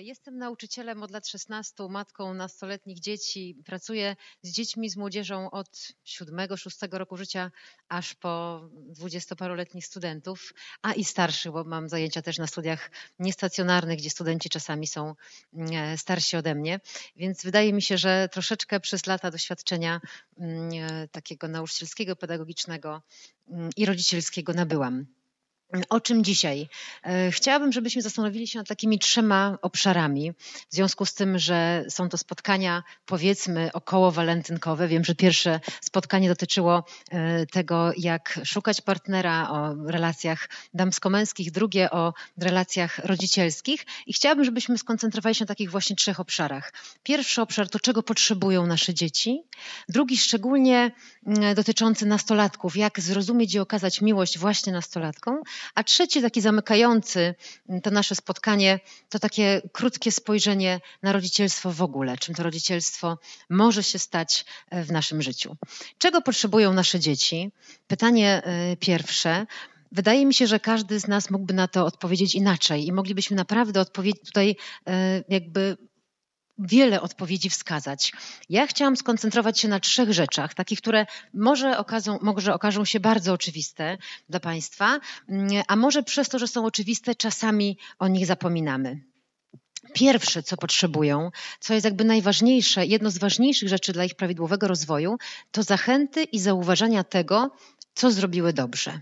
Jestem nauczycielem od lat 16, matką nastoletnich dzieci. Pracuję z dziećmi, z młodzieżą od 7-6 roku życia, aż po 20-paroletnich studentów, a i starszych, bo mam zajęcia też na studiach niestacjonarnych, gdzie studenci czasami są starsi ode mnie. Więc wydaje mi się, że troszeczkę przez lata doświadczenia takiego nauczycielskiego, pedagogicznego i rodzicielskiego nabyłam. O czym dzisiaj? Chciałabym, żebyśmy zastanowili się nad takimi 3 obszarami. W związku z tym, że są to spotkania, powiedzmy, okołowalentynkowe. Wiem, że pierwsze spotkanie dotyczyło tego, jak szukać partnera, o relacjach damsko-męskich, drugie o relacjach rodzicielskich. I chciałabym, żebyśmy skoncentrowali się na takich właśnie 3 obszarach. Pierwszy obszar to, czego potrzebują nasze dzieci. Drugi szczególnie dotyczący nastolatków, jak zrozumieć i okazać miłość właśnie nastolatkom. A trzeci, taki zamykający to nasze spotkanie, to takie krótkie spojrzenie na rodzicielstwo w ogóle, czym to rodzicielstwo może się stać w naszym życiu. Czego potrzebują nasze dzieci? Pytanie pierwsze. Wydaje mi się, że każdy z nas mógłby na to odpowiedzieć inaczej i moglibyśmy naprawdę odpowiedzieć tutaj jakby wiele odpowiedzi wskazać. Ja chciałam skoncentrować się na 3 rzeczach, takich, które może okażą się bardzo oczywiste dla Państwa, a może przez to, że są oczywiste, czasami o nich zapominamy. Pierwsze, co potrzebują, co jest jakby najważniejsze, jedno z ważniejszych rzeczy dla ich prawidłowego rozwoju, to zachęty i zauważania tego, co zrobiły dobrze.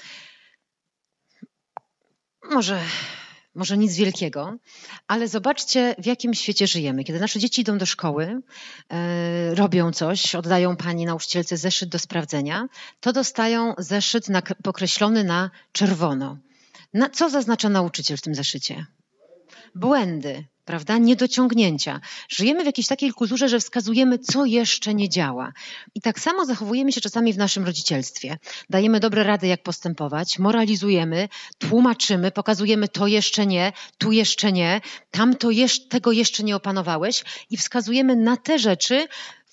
Może nic wielkiego, ale zobaczcie, w jakim świecie żyjemy. Kiedy nasze dzieci idą do szkoły, robią coś, oddają pani nauczycielce zeszyt do sprawdzenia, to dostają zeszyt pokreślony na czerwono. Co zaznacza nauczyciel w tym zeszycie? Błędy, prawda? Niedociągnięcia. Żyjemy w jakiejś takiej kulturze, że wskazujemy, co jeszcze nie działa. I tak samo zachowujemy się czasami w naszym rodzicielstwie. Dajemy dobre rady, jak postępować, moralizujemy, tłumaczymy, pokazujemy to jeszcze nie, tu jeszcze nie, tego jeszcze nie opanowałeś i wskazujemy na te rzeczy,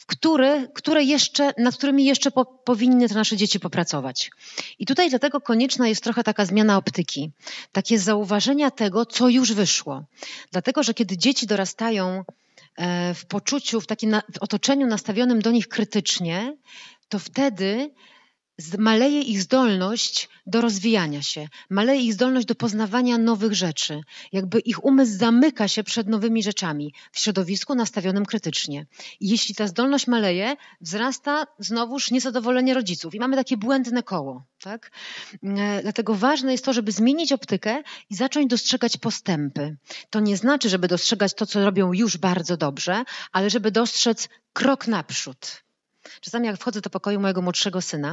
nad którymi jeszcze powinny te nasze dzieci popracować. I tutaj dlatego konieczna jest trochę taka zmiana optyki, takie zauważenia tego, co już wyszło. Dlatego, że kiedy dzieci dorastają w poczuciu, w otoczeniu nastawionym do nich krytycznie, to wtedy maleje ich zdolność do rozwijania się, maleje ich zdolność do poznawania nowych rzeczy. Jakby ich umysł zamyka się przed nowymi rzeczami w środowisku nastawionym krytycznie. I jeśli ta zdolność maleje, wzrasta znowuż niezadowolenie rodziców i mamy takie błędne koło. Tak? Dlatego ważne jest to, żeby zmienić optykę i zacząć dostrzegać postępy. To nie znaczy, żeby dostrzegać to, co robią już bardzo dobrze, ale żeby dostrzec krok naprzód. Czasami jak wchodzę do pokoju mojego młodszego syna,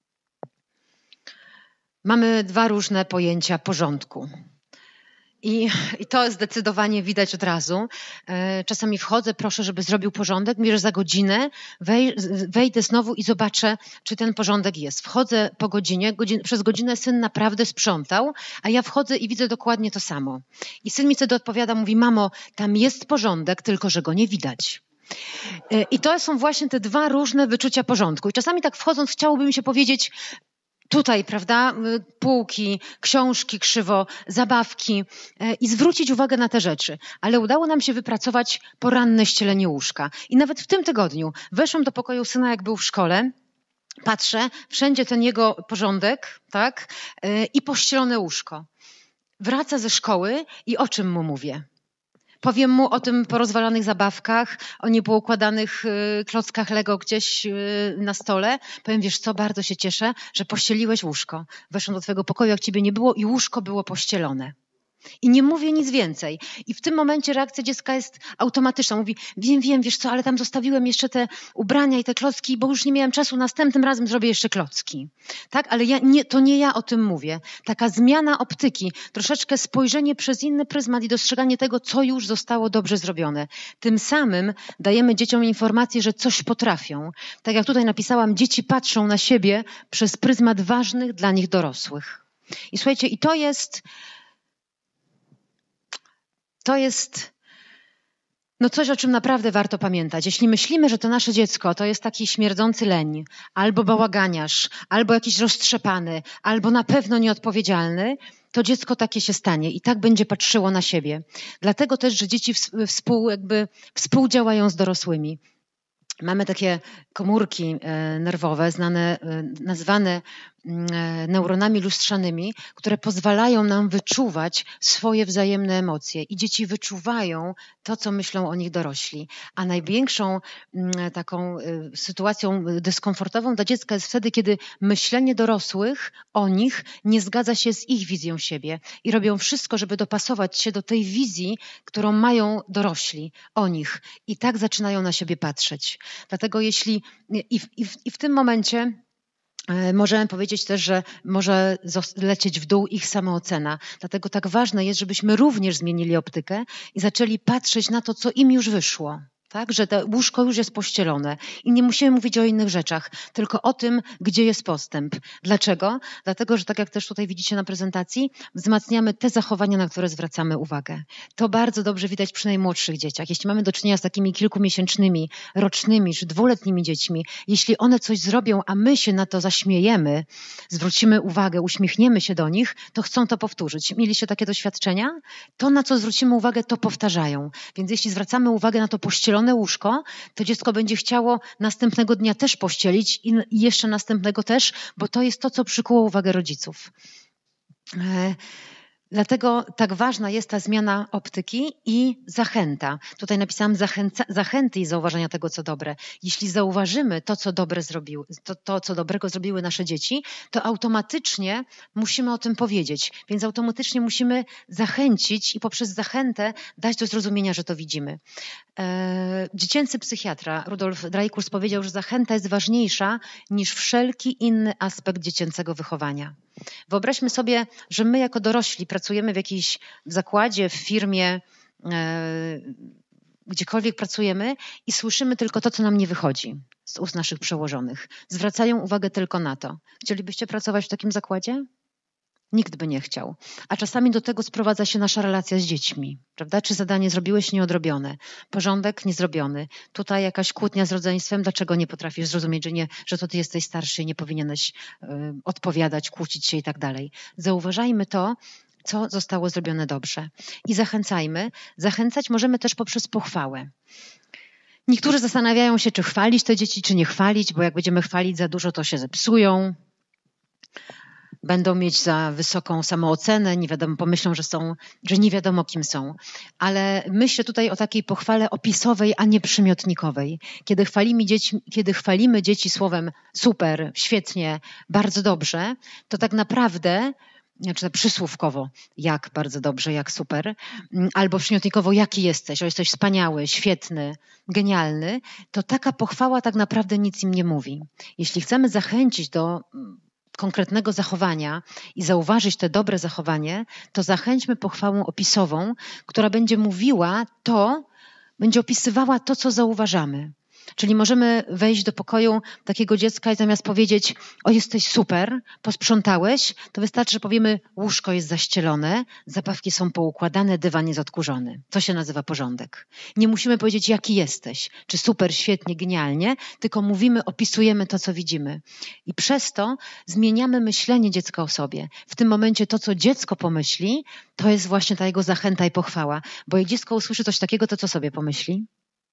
mamy 2 różne pojęcia porządku. I to zdecydowanie widać od razu. Czasami wchodzę, proszę, żeby zrobił porządek. Mówię, że za godzinę wejdę znowu i zobaczę, czy ten porządek jest. Wchodzę po godzinie, przez godzinę syn naprawdę sprzątał, a ja wchodzę i widzę dokładnie to samo. I syn mi wtedy odpowiada, mówi, mamo, tam jest porządek, tylko że go nie widać. I to są właśnie te 2 różne wyczucia porządku. I czasami tak wchodząc chciałoby mi się powiedzieć, tutaj, prawda, półki, książki krzywo, zabawki i zwrócić uwagę na te rzeczy. Ale udało nam się wypracować poranne ścielenie łóżka. I nawet w tym tygodniu weszłam do pokoju syna, jak był w szkole, patrzę, wszędzie ten jego porządek, tak, i pościelone łóżko. Wraca ze szkoły i o czym mu mówię? Powiem mu o tym porozwalanych zabawkach, o niepoukładanych klockach Lego gdzieś na stole. Powiem, wiesz co, bardzo się cieszę, że pościeliłeś łóżko. Weszłam do twojego pokoju, jak ciebie nie było i łóżko było pościelone. I nie mówię nic więcej. I w tym momencie reakcja dziecka jest automatyczna. Mówi, wiem, wiesz co, ale tam zostawiłem jeszcze te ubrania i te klocki, bo już nie miałem czasu, następnym razem zrobię jeszcze klocki. Tak, ale to nie ja o tym mówię. Taka zmiana optyki, troszeczkę spojrzenie przez inny pryzmat i dostrzeganie tego, co już zostało dobrze zrobione. Tym samym dajemy dzieciom informację, że coś potrafią. Tak jak tutaj napisałam, dzieci patrzą na siebie przez pryzmat ważnych dla nich dorosłych. I słuchajcie, i to jest No coś, o czym naprawdę warto pamiętać. Jeśli myślimy, że to nasze dziecko to jest taki śmierdzący leń, albo bałaganiarz, albo jakiś roztrzepany, albo na pewno nieodpowiedzialny, to dziecko takie się stanie i tak będzie patrzyło na siebie. Dlatego też, że dzieci współdziałają z dorosłymi. Mamy takie komórki nerwowe nazwane neuronami lustrzanymi, które pozwalają nam wyczuwać swoje wzajemne emocje i dzieci wyczuwają to, co myślą o nich dorośli. A największą taką sytuacją dyskomfortową dla dziecka jest wtedy, kiedy myślenie dorosłych o nich nie zgadza się z ich wizją siebie i robią wszystko, żeby dopasować się do tej wizji, którą mają dorośli o nich i tak zaczynają na siebie patrzeć. Dlatego jeśli i w tym momencie możemy powiedzieć też, że może lecieć w dół ich samoocena. Dlatego tak ważne jest, żebyśmy również zmienili optykę i zaczęli patrzeć na to, co im już wyszło. Tak, że to łóżko już jest pościelone i nie musimy mówić o innych rzeczach, tylko o tym, gdzie jest postęp. Dlaczego? Dlatego, że tak jak też tutaj widzicie na prezentacji, wzmacniamy te zachowania, na które zwracamy uwagę. To bardzo dobrze widać przy najmłodszych dzieciach. Jeśli mamy do czynienia z takimi kilkumiesięcznymi, rocznymi czy dwuletnimi dziećmi, jeśli one coś zrobią, a my się na to zaśmiejemy, zwrócimy uwagę, uśmiechniemy się do nich, to chcą to powtórzyć. Mieliście takie doświadczenia? To, na co zwrócimy uwagę, to powtarzają. Więc jeśli zwracamy uwagę na to pościelone łóżko, to dziecko będzie chciało następnego dnia też pościelić i jeszcze następnego też, bo to jest to, co przykuło uwagę rodziców. Dlatego tak ważna jest ta zmiana optyki i zachęta. Tutaj napisałam zachęty i zauważenia tego, co dobre. Jeśli zauważymy to, co co dobrego zrobiły nasze dzieci, to automatycznie musimy o tym powiedzieć. Więc automatycznie musimy zachęcić i poprzez zachętę dać do zrozumienia, że to widzimy. Dziecięcy psychiatra Rudolf Dreikurs powiedział, że zachęta jest ważniejsza niż wszelki inny aspekt dziecięcego wychowania. Wyobraźmy sobie, że my jako dorośli pracujemy w jakimś zakładzie, w firmie, gdziekolwiek pracujemy i słyszymy tylko to, co nam nie wychodzi z ust naszych przełożonych. Zwracają uwagę tylko na to. Chcielibyście pracować w takim zakładzie? Nikt by nie chciał. A czasami do tego sprowadza się nasza relacja z dziećmi. Prawda? Czy zadanie zrobiłeś nieodrobione? Porządek niezrobiony. Tutaj jakaś kłótnia z rodzeństwem. Dlaczego nie potrafisz zrozumieć, że to ty jesteś starszy i nie powinieneś odpowiadać, kłócić się i tak dalej. Zauważajmy to, co zostało zrobione dobrze. I zachęcajmy. Zachęcać możemy też poprzez pochwałę. Niektórzy zastanawiają się, czy chwalić te dzieci, czy nie chwalić, bo jak będziemy chwalić za dużo, to się zepsują. Będą mieć za wysoką samoocenę, nie wiadomo, pomyślą, że nie wiadomo kim są. Ale myślę tutaj o takiej pochwale opisowej, a nie przymiotnikowej. Kiedy chwalimy dzieci słowem super, świetnie, bardzo dobrze, to tak naprawdę, znaczy przysłówkowo, jak bardzo dobrze, jak super, albo przymiotnikowo, jaki jesteś, jesteś wspaniały, świetny, genialny, to taka pochwała tak naprawdę nic im nie mówi. Jeśli chcemy zachęcić do konkretnego zachowania i zauważyć te dobre zachowanie, to zachęćmy pochwałą opisową, która będzie będzie opisywała to, co zauważamy. Czyli możemy wejść do pokoju takiego dziecka i zamiast powiedzieć: o, jesteś super, posprzątałeś, to wystarczy, że powiemy: łóżko jest zaścielone, zabawki są poukładane, dywan jest odkurzony. To się nazywa porządek. Nie musimy powiedzieć, jaki jesteś, czy super, świetnie, genialnie, tylko opisujemy to, co widzimy. I przez to zmieniamy myślenie dziecka o sobie. W tym momencie to, co dziecko pomyśli, to jest właśnie ta jego zachęta i pochwała. Bo jak dziecko usłyszy coś takiego, to co sobie pomyśli?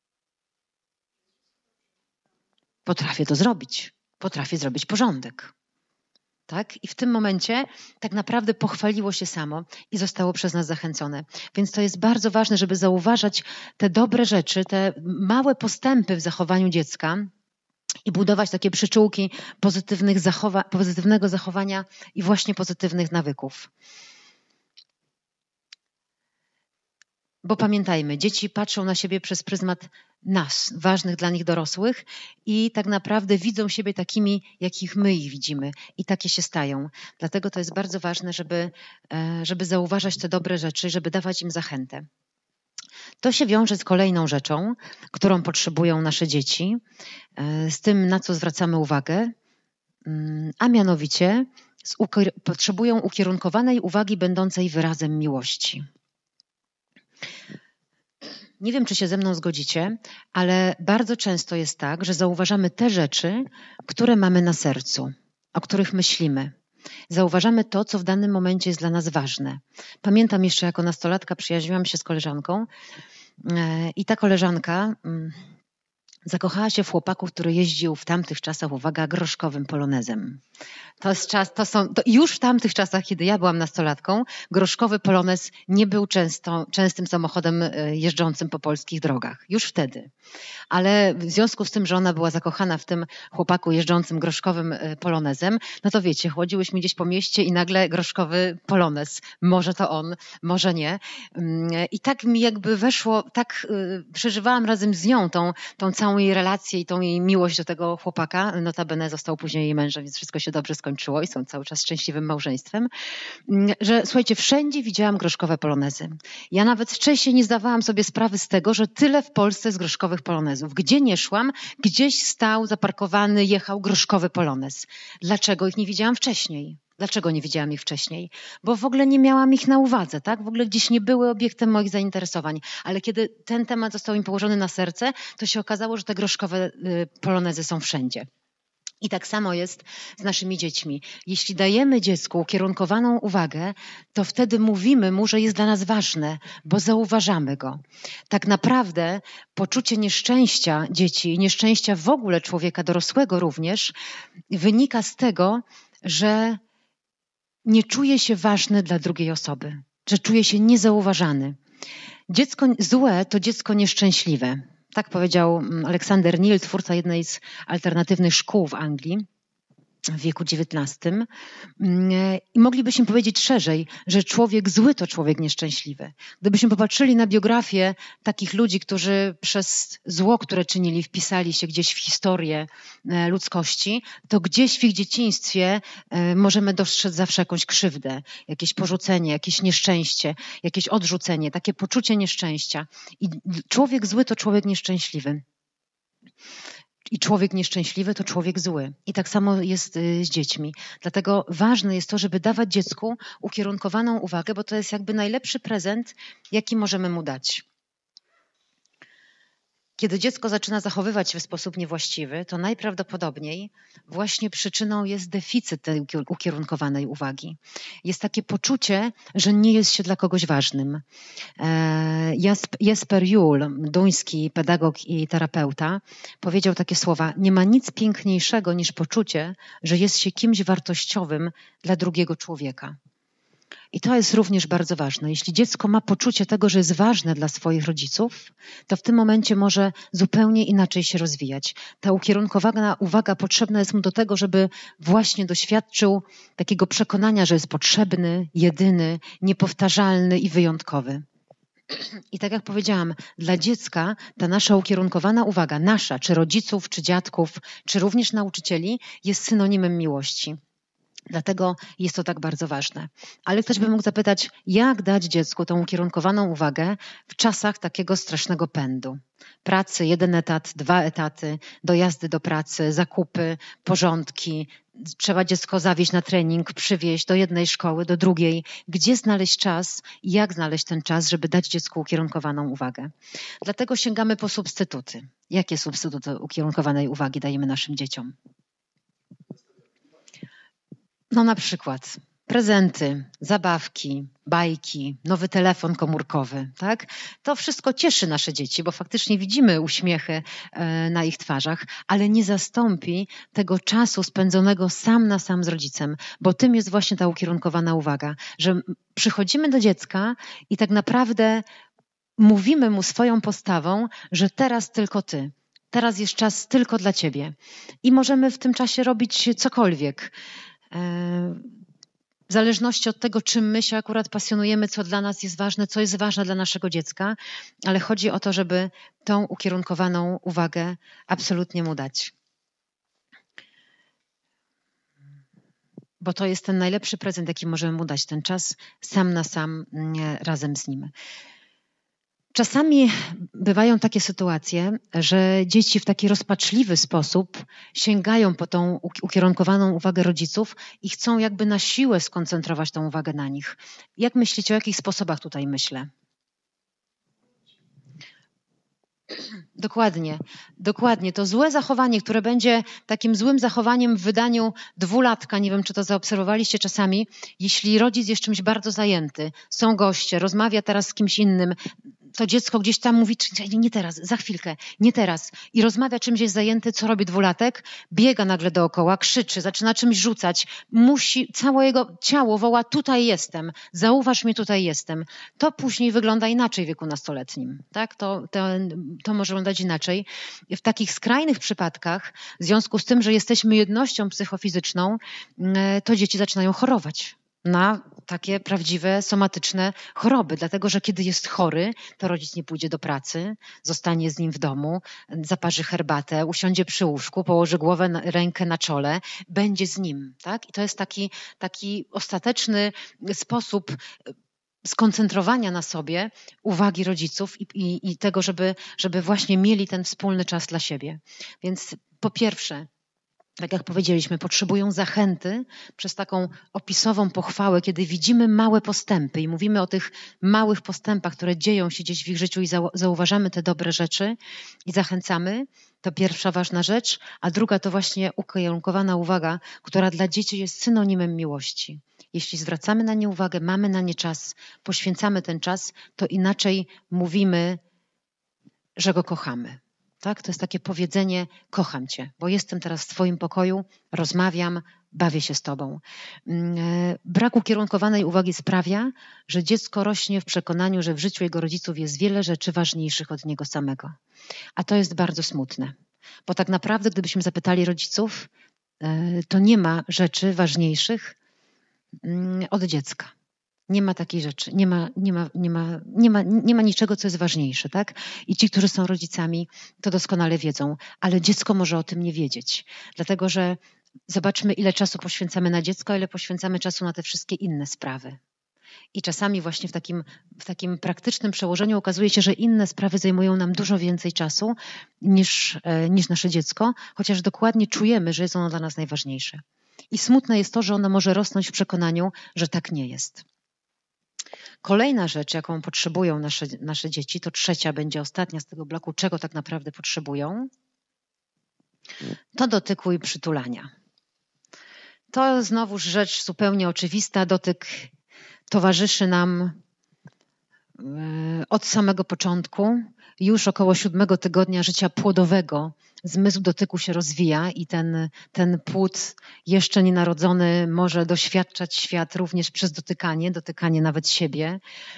Potrafię to zrobić. Potrafię zrobić porządek. Tak? I w tym momencie tak naprawdę pochwaliło się samo i zostało przez nas zachęcone. Więc to jest bardzo ważne, żeby zauważać te dobre rzeczy, te małe postępy w zachowaniu dziecka i budować takie przyczółki pozytywnego zachowania i właśnie pozytywnych nawyków. Bo pamiętajmy, dzieci patrzą na siebie przez pryzmat nas, ważnych dla nich dorosłych i tak naprawdę widzą siebie takimi, jakich my ich widzimy i takie się stają. Dlatego to jest bardzo ważne, żeby zauważać te dobre rzeczy, żeby dawać im zachętę. To się wiąże z kolejną rzeczą, którą potrzebują nasze dzieci, z tym, na co zwracamy uwagę, a mianowicie potrzebują ukierunkowanej uwagi będącej wyrazem miłości. Nie wiem, czy się ze mną zgodzicie, ale bardzo często jest tak, że zauważamy te rzeczy, które mamy na sercu, o których myślimy. Zauważamy to, co w danym momencie jest dla nas ważne. Pamiętam jeszcze jako nastolatka przyjaźniłam się z koleżanką i ta koleżanka zakochała się w chłopaku, który jeździł w tamtych czasach, uwaga, groszkowym polonezem. Już w tamtych czasach, kiedy ja byłam nastolatką, groszkowy polonez nie był częstym samochodem jeżdżącym po polskich drogach. Już wtedy. Ale w związku z tym, że ona była zakochana w tym chłopaku jeżdżącym groszkowym polonezem, no to wiecie, chodziłyśmy gdzieś po mieście i nagle groszkowy polonez. Może to on, może nie. I tak mi jakby weszło, tak przeżywałam razem z nią tą całą jej relację i tą jej miłość do tego chłopaka. Notabene został później jej mężem, więc wszystko się dobrze skończyło i są cały czas szczęśliwym małżeństwem. Że słuchajcie, wszędzie widziałam groszkowe polonezy. Ja nawet wcześniej nie zdawałam sobie sprawy z tego, że tyle w Polsce jest groszkowych polonezów. Gdzie nie szłam, gdzieś stał zaparkowany, jechał groszkowy polonez. Dlaczego ich nie widziałam wcześniej? Dlaczego nie widziałam ich wcześniej? Bo w ogóle nie miałam ich na uwadze, tak? W ogóle gdzieś nie były obiektem moich zainteresowań. Ale kiedy ten temat został mi położony na serce, to się okazało, że te groszkowe polonezy są wszędzie. I tak samo jest z naszymi dziećmi. Jeśli dajemy dziecku ukierunkowaną uwagę, to wtedy mówimy mu, że jest dla nas ważne, bo zauważamy go. Tak naprawdę poczucie nieszczęścia dzieci, nieszczęścia w ogóle człowieka dorosłego również, wynika z tego, że nie czuje się ważny dla drugiej osoby, że czuje się niezauważany. Dziecko złe to dziecko nieszczęśliwe. Tak powiedział Aleksander Neil, twórca jednej z alternatywnych szkół w Anglii w wieku XIX. I moglibyśmy powiedzieć szerzej, że człowiek zły to człowiek nieszczęśliwy. Gdybyśmy popatrzyli na biografię takich ludzi, którzy przez zło, które czynili, wpisali się gdzieś w historię ludzkości, to gdzieś w ich dzieciństwie możemy dostrzec zawsze jakąś krzywdę, jakieś porzucenie, jakieś nieszczęście, jakieś odrzucenie, takie poczucie nieszczęścia. I człowiek zły to człowiek nieszczęśliwy. I człowiek nieszczęśliwy to człowiek zły. I tak samo jest z dziećmi. Dlatego ważne jest to, żeby dawać dziecku ukierunkowaną uwagę, bo to jest jakby najlepszy prezent, jaki możemy mu dać. Kiedy dziecko zaczyna zachowywać się w sposób niewłaściwy, to najprawdopodobniej właśnie przyczyną jest deficyt tej ukierunkowanej uwagi. Jest takie poczucie, że nie jest się dla kogoś ważnym. Jesper Juhl, duński pedagog i terapeuta, powiedział takie słowa: nie ma nic piękniejszego niż poczucie, że jest się kimś wartościowym dla drugiego człowieka. I to jest również bardzo ważne. Jeśli dziecko ma poczucie tego, że jest ważne dla swoich rodziców, to w tym momencie może zupełnie inaczej się rozwijać. Ta ukierunkowana uwaga potrzebna jest mu do tego, żeby właśnie doświadczył takiego przekonania, że jest potrzebny, jedyny, niepowtarzalny i wyjątkowy. I tak jak powiedziałam, dla dziecka ta nasza ukierunkowana uwaga, nasza, czy rodziców, czy dziadków, czy również nauczycieli, jest synonimem miłości. Dlatego jest to tak bardzo ważne. Ale ktoś by mógł zapytać, jak dać dziecku tą ukierunkowaną uwagę w czasach takiego strasznego pędu? Pracy, 1 etat, 2 etaty, dojazdy do pracy, zakupy, porządki. Trzeba dziecko zawieźć na trening, przywieźć do jednej szkoły, do drugiej. Gdzie znaleźć czas i jak znaleźć ten czas, żeby dać dziecku ukierunkowaną uwagę? Dlatego sięgamy po substytuty. Jakie substytuty ukierunkowanej uwagi dajemy naszym dzieciom? No na przykład prezenty, zabawki, bajki, nowy telefon komórkowy, tak? To wszystko cieszy nasze dzieci, bo faktycznie widzimy uśmiechy na ich twarzach, ale nie zastąpi tego czasu spędzonego sam na sam z rodzicem, bo tym jest właśnie ta ukierunkowana uwaga, że przychodzimy do dziecka i tak naprawdę mówimy mu swoją postawą, że teraz tylko ty. Teraz jest czas tylko dla ciebie. I możemy w tym czasie robić cokolwiek. W zależności od tego, czym my się akurat pasjonujemy, co dla nas jest ważne, co jest ważne dla naszego dziecka, ale chodzi o to, żeby tą ukierunkowaną uwagę absolutnie mu dać. Bo to jest ten najlepszy prezent, jaki możemy mu dać, ten czas sam na sam razem z nim. Czasami bywają takie sytuacje, że dzieci w taki rozpaczliwy sposób sięgają po tą ukierunkowaną uwagę rodziców i chcą jakby na siłę skoncentrować tą uwagę na nich. Jak myślicie, o jakich sposobach tutaj myślę? Dokładnie, dokładnie. To złe zachowanie, które będzie takim złym zachowaniem w wydaniu 2-latka, nie wiem, czy to zaobserwowaliście czasami, jeśli rodzic jest czymś bardzo zajęty, są goście, rozmawia teraz z kimś innym, to dziecko gdzieś tam mówi, nie teraz, za chwilkę, nie teraz. I rozmawia, czymś jest zajęty, co robi 2-latek, biega nagle dookoła, krzyczy, zaczyna czymś rzucać, całe jego ciało woła, tutaj jestem, zauważ mnie, tutaj jestem. To później wygląda inaczej w wieku nastoletnim. Tak? To może wyglądać inaczej. W takich skrajnych przypadkach, w związku z tym, że jesteśmy jednością psychofizyczną, to dzieci zaczynają chorować na takie prawdziwe, somatyczne choroby. Dlatego, że kiedy jest chory, to rodzic nie pójdzie do pracy, zostanie z nim w domu, zaparzy herbatę, usiądzie przy łóżku, położy rękę na czole, będzie z nim. Tak? I to jest taki ostateczny sposób skoncentrowania na sobie uwagi rodziców i tego, żeby właśnie mieli ten wspólny czas dla siebie. Więc po pierwsze, tak jak powiedzieliśmy, potrzebują zachęty przez taką opisową pochwałę, kiedy widzimy małe postępy i mówimy o tych małych postępach, które dzieją się gdzieś w ich życiu i zauważamy te dobre rzeczy i zachęcamy. To pierwsza ważna rzecz, a druga to właśnie ukierunkowana uwaga, która dla dzieci jest synonimem miłości. Jeśli zwracamy na nie uwagę, mamy na nie czas, poświęcamy ten czas, to inaczej mówimy, że go kochamy. Tak? To jest takie powiedzenie, kocham cię, bo jestem teraz w twoim pokoju, rozmawiam, bawię się z tobą. Brak ukierunkowanej uwagi sprawia, że dziecko rośnie w przekonaniu, że w życiu jego rodziców jest wiele rzeczy ważniejszych od niego samego. A to jest bardzo smutne, bo tak naprawdę gdybyśmy zapytali rodziców, to nie ma rzeczy ważniejszych od dziecka. Nie ma takiej rzeczy, nie ma niczego, co jest ważniejsze, tak? I ci, którzy są rodzicami, to doskonale wiedzą, ale dziecko może o tym nie wiedzieć, dlatego że zobaczmy, ile czasu poświęcamy na dziecko, a ile poświęcamy czasu na te wszystkie inne sprawy. I czasami właśnie w takim praktycznym przełożeniu okazuje się, że inne sprawy zajmują nam dużo więcej czasu niż nasze dziecko, chociaż dokładnie czujemy, że jest ono dla nas najważniejsze. I smutne jest to, że ono może rosnąć w przekonaniu, że tak nie jest. Kolejna rzecz, jaką potrzebują nasze dzieci, to trzecia będzie ostatnia z tego bloku, czego tak naprawdę potrzebują, to dotyku i przytulania. To znowuż rzecz zupełnie oczywista. Dotyk towarzyszy nam od samego początku. Już około 7 tygodnia życia płodowego zmysł dotyku się rozwija i ten płód jeszcze nienarodzony może doświadczać świat również przez dotykanie nawet siebie.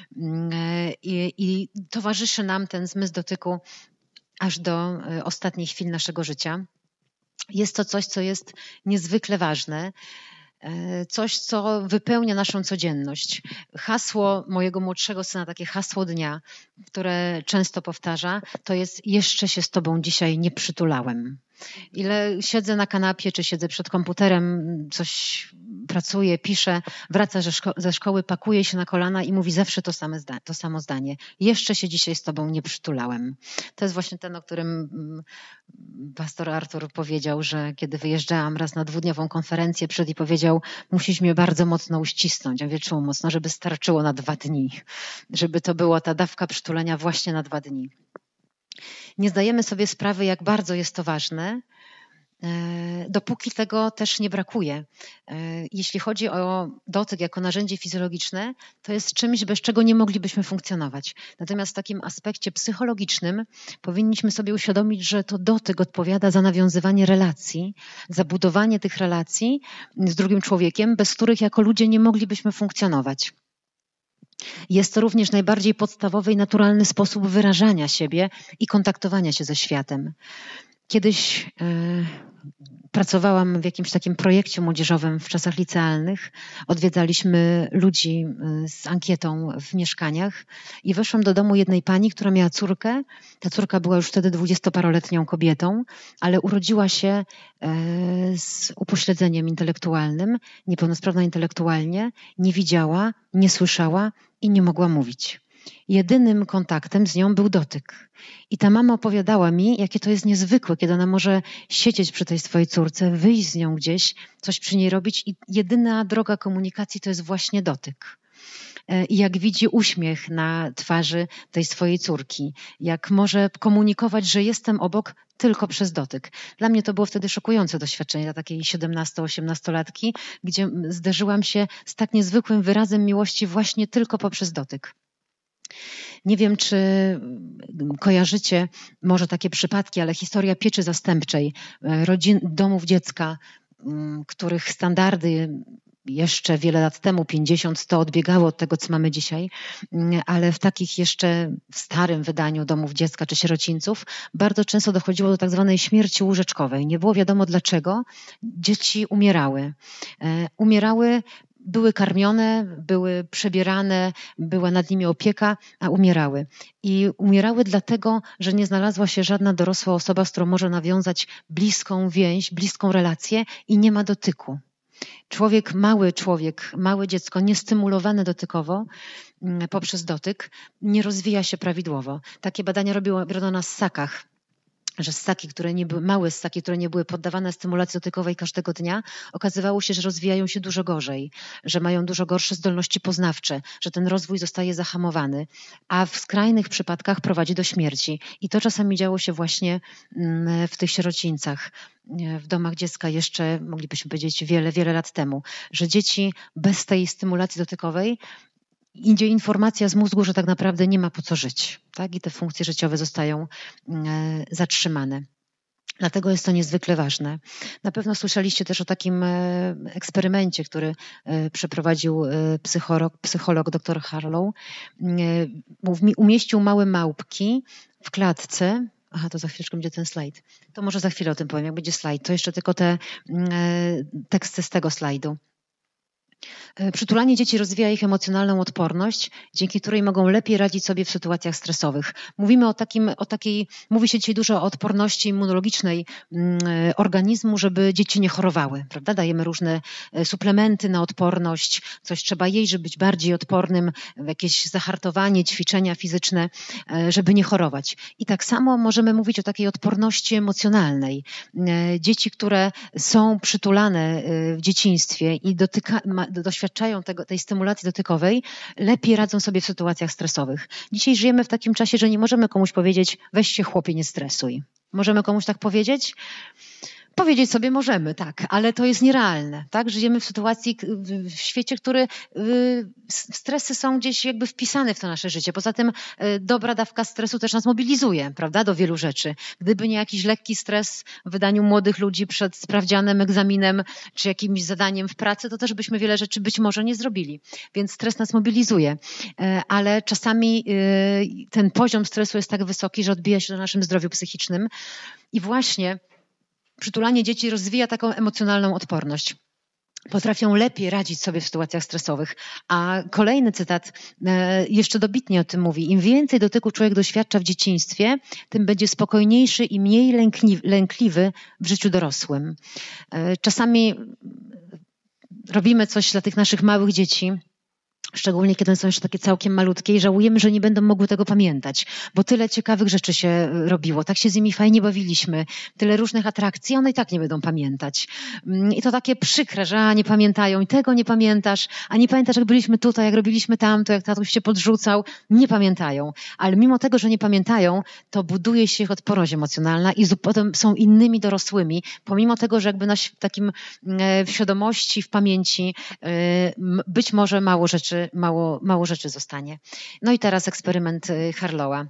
I towarzyszy nam ten zmysł dotyku aż do ostatniej chwili naszego życia. Jest to coś, co jest niezwykle ważne. Coś, co wypełnia naszą codzienność. Hasło mojego młodszego syna, takie hasło dnia, które często powtarza, to jest: jeszcze się z tobą dzisiaj nie przytulałem. Ile siedzę na kanapie, czy siedzę przed komputerem, coś pracuję, piszę, wraca ze szkoły, pakuje się na kolana i mówi zawsze to samo zdanie. Jeszcze się dzisiaj z tobą nie przytulałem. To jest właśnie ten, o którym pastor Artur powiedział, że kiedy wyjeżdżałam raz na 2-dniową konferencję, przyszedł i powiedział: musisz mnie bardzo mocno uścisnąć. Ja mówię, czemu mocno? Żeby starczyło na 2 dni. Żeby to była ta dawka przytulenia właśnie na 2 dni. Nie zdajemy sobie sprawy, jak bardzo jest to ważne, dopóki tego też nie brakuje. Jeśli chodzi o dotyk jako narzędzie fizjologiczne, to jest czymś, bez czego nie moglibyśmy funkcjonować. Natomiast w takim aspekcie psychologicznym powinniśmy sobie uświadomić, że to dotyk odpowiada za nawiązywanie relacji, za budowanie tych relacji z drugim człowiekiem, bez których jako ludzie nie moglibyśmy funkcjonować. Jest to również najbardziej podstawowy i naturalny sposób wyrażania siebie i kontaktowania się ze światem. Kiedyś pracowałam w jakimś takim projekcie młodzieżowym w czasach licealnych. Odwiedzaliśmy ludzi z ankietą w mieszkaniach i weszłam do domu jednej pani, która miała córkę. Ta córka była już wtedy 20-paroletnią kobietą, ale urodziła się z upośledzeniem intelektualnym, niepełnosprawna intelektualnie, nie widziała, nie słyszała i nie mogła mówić. Jedynym kontaktem z nią był dotyk. I ta mama opowiadała mi, jakie to jest niezwykłe, kiedy ona może siedzieć przy tej swojej córce, wyjść z nią gdzieś, coś przy niej robić i jedyna droga komunikacji to jest właśnie dotyk. i jak widzi uśmiech na twarzy tej swojej córki, jak może komunikować, że jestem obok tylko przez dotyk. Dla mnie to było wtedy szokujące doświadczenie dla takiej 17-18-latki, gdzie zderzyłam się z tak niezwykłym wyrazem miłości właśnie tylko poprzez dotyk. Nie wiem, czy kojarzycie może takie przypadki, ale historia pieczy zastępczej, domów dziecka, których standardy jeszcze wiele lat temu, 50-100, odbiegało od tego, co mamy dzisiaj, ale w takich jeszcze starym wydaniu domów dziecka czy sierocińców bardzo często dochodziło do tak zwanej śmierci łóżeczkowej. Nie było wiadomo dlaczego. Dzieci umierały. Były karmione, były przebierane, była nad nimi opieka, a umierały. I umierały dlatego, że nie znalazła się żadna dorosła osoba, z którą może nawiązać bliską więź, bliską relację i nie ma dotyku. Małe dziecko, niestymulowane dotykowo poprzez dotyk, nie rozwija się prawidłowo. Takie badania robiono na ssakach, że małe ssaki, które nie były poddawane stymulacji dotykowej każdego dnia, okazywało się, że rozwijają się dużo gorzej, że mają dużo gorsze zdolności poznawcze, że ten rozwój zostaje zahamowany, a w skrajnych przypadkach prowadzi do śmierci. I to czasami działo się właśnie w tych sierocińcach, w domach dziecka jeszcze, moglibyśmy powiedzieć, wiele, wiele lat temu, że dzieci bez tej stymulacji dotykowej idzie informacja z mózgu, że tak naprawdę nie ma po co żyć, tak? I te funkcje życiowe zostają zatrzymane. Dlatego jest to niezwykle ważne. Na pewno słyszeliście też o takim eksperymencie, który przeprowadził psycholog dr Harlow. Umieścił małe małpki w klatce. Aha, to za chwileczkę będzie ten slajd. To może za chwilę o tym powiem, jak będzie slajd. To jeszcze tylko te teksty z tego slajdu. Przytulanie dzieci rozwija ich emocjonalną odporność, dzięki której mogą lepiej radzić sobie w sytuacjach stresowych. Mówi się dzisiaj dużo o odporności immunologicznej organizmu, żeby dzieci nie chorowały, prawda? Dajemy różne suplementy na odporność, coś trzeba jeść, żeby być bardziej odpornym, jakieś zahartowanie, ćwiczenia fizyczne, żeby nie chorować. I tak samo możemy mówić o takiej odporności emocjonalnej. Dzieci, które są przytulane w dzieciństwie i doświadczają tej stymulacji dotykowej, lepiej radzą sobie w sytuacjach stresowych. Dzisiaj żyjemy w takim czasie, że nie możemy komuś powiedzieć: weź się chłopie, nie stresuj. Możemy komuś tak powiedzieć? Powiedzieć sobie możemy, tak, ale to jest nierealne. Tak? Żyjemy w sytuacji, w świecie, który stresy są gdzieś jakby wpisane w to nasze życie. Poza tym dobra dawka stresu też nas mobilizuje, prawda, do wielu rzeczy. Gdyby nie jakiś lekki stres w wydaniu młodych ludzi przed sprawdzianem, egzaminem czy jakimś zadaniem w pracy, to też byśmy wiele rzeczy być może nie zrobili. Więc stres nas mobilizuje, ale czasami ten poziom stresu jest tak wysoki, że odbija się na naszym zdrowiu psychicznym i właśnie przytulanie dzieci rozwija taką emocjonalną odporność. Potrafią lepiej radzić sobie w sytuacjach stresowych. A kolejny cytat jeszcze dobitnie o tym mówi. Im więcej dotyku człowiek doświadcza w dzieciństwie, tym będzie spokojniejszy i mniej lękliwy w życiu dorosłym. Czasami robimy coś dla tych naszych małych dzieci, szczególnie kiedy są jeszcze takie całkiem malutkie i żałujemy, że nie będą mogły tego pamiętać, bo tyle ciekawych rzeczy się robiło, tak się z nimi fajnie bawiliśmy, tyle różnych atrakcji, one i tak nie będą pamiętać. I to takie przykre, że nie pamiętają i tego nie pamiętasz, a nie pamiętasz, jak byliśmy tutaj, jak robiliśmy tamto, jak tatuś się podrzucał, nie pamiętają. Ale mimo tego, że nie pamiętają, to buduje się ich odporność emocjonalna i potem są innymi dorosłymi, pomimo tego, że jakby w świadomości, w pamięci być może mało rzeczy zostanie. No i teraz eksperyment Harlowa.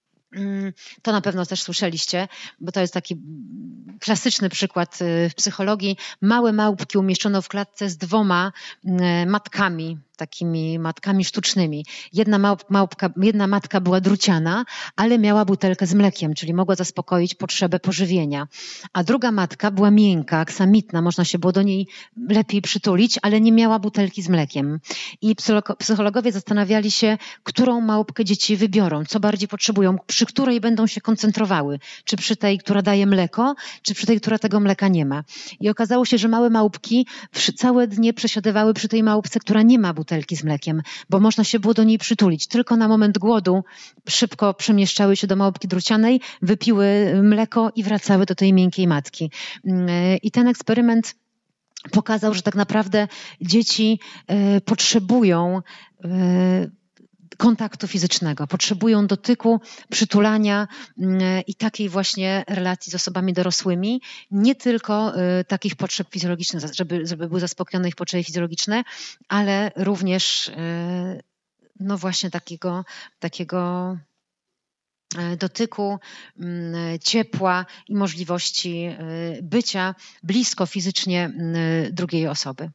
To na pewno też słyszeliście, bo to jest taki klasyczny przykład w psychologii. Małe małpki umieszczono w klatce z 2 matkami, takimi matkami sztucznymi. Jedna matka była druciana, ale miała butelkę z mlekiem, czyli mogła zaspokoić potrzebę pożywienia. A druga matka była miękka, aksamitna, można się było do niej lepiej przytulić, ale nie miała butelki z mlekiem. I psychologowie zastanawiali się, którą małpkę dzieci wybiorą, co bardziej potrzebują, przy której będą się koncentrowały. Czy przy tej, która daje mleko, czy przy tej, która tego mleka nie ma. I okazało się, że małe małpki całe dnie przesiadywały przy tej małpce, która nie ma butelki z mlekiem, bo można się było do niej przytulić. Tylko na moment głodu szybko przemieszczały się do małpki drucianej, wypiły mleko i wracały do tej miękkiej matki. I ten eksperyment pokazał, że tak naprawdę dzieci potrzebują kontaktu fizycznego, potrzebują dotyku, przytulania i takiej właśnie relacji z osobami dorosłymi, nie tylko takich potrzeb fizjologicznych, żeby były zaspokojone ich potrzeby fizjologiczne, ale również no właśnie takiego dotyku, ciepła i możliwości bycia blisko fizycznie drugiej osoby.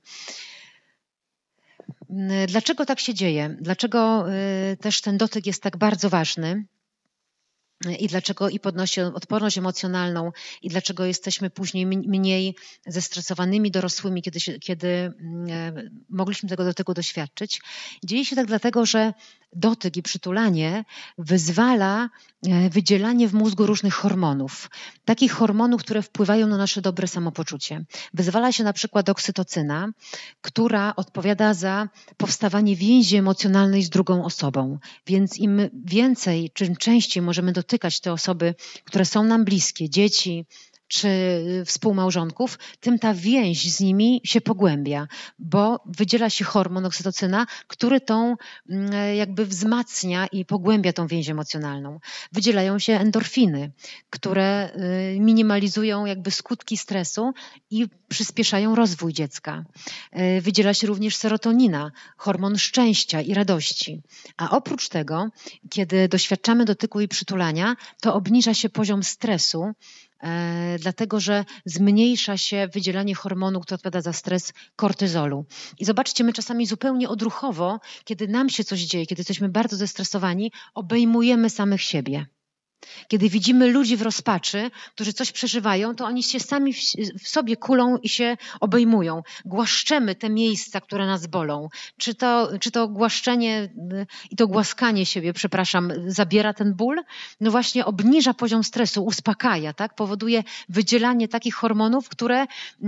Dlaczego tak się dzieje? Dlaczego też ten dotyk jest tak bardzo ważny? I dlaczego i podnosi odporność emocjonalną i dlaczego jesteśmy później mniej zestresowanymi dorosłymi, kiedy mogliśmy tego dotyku doświadczyć. Dzieje się tak dlatego, że dotyk i przytulanie wyzwala wydzielanie w mózgu różnych hormonów. Takich hormonów, które wpływają na nasze dobre samopoczucie. Wyzwala się na przykład oksytocyna, która odpowiada za powstawanie więzi emocjonalnej z drugą osobą. Więc im więcej, czym częściej możemy dotykać te osoby, które są nam bliskie, dzieci, czy współmałżonków, tym ta więź z nimi się pogłębia, bo wydziela się hormon oksytocyna, który tą jakby wzmacnia i pogłębia tą więź emocjonalną. Wydzielają się endorfiny, które minimalizują jakby skutki stresu i przyspieszają rozwój dziecka. Wydziela się również serotonina, hormon szczęścia i radości. A oprócz tego, kiedy doświadczamy dotyku i przytulania, to obniża się poziom stresu, dlatego że zmniejsza się wydzielanie hormonu, który odpowiada za stres, kortyzolu. I zobaczcie, my czasami zupełnie odruchowo, kiedy nam się coś dzieje, kiedy jesteśmy bardzo zestresowani, obejmujemy samych siebie. Kiedy widzimy ludzi w rozpaczy, którzy coś przeżywają, to oni się sami w sobie kulą i się obejmują. Głaszczemy te miejsca, które nas bolą. Czy to głaszczenie i to głaskanie siebie, zabiera ten ból? No właśnie obniża poziom stresu, uspokaja, tak? Powoduje wydzielanie takich hormonów, które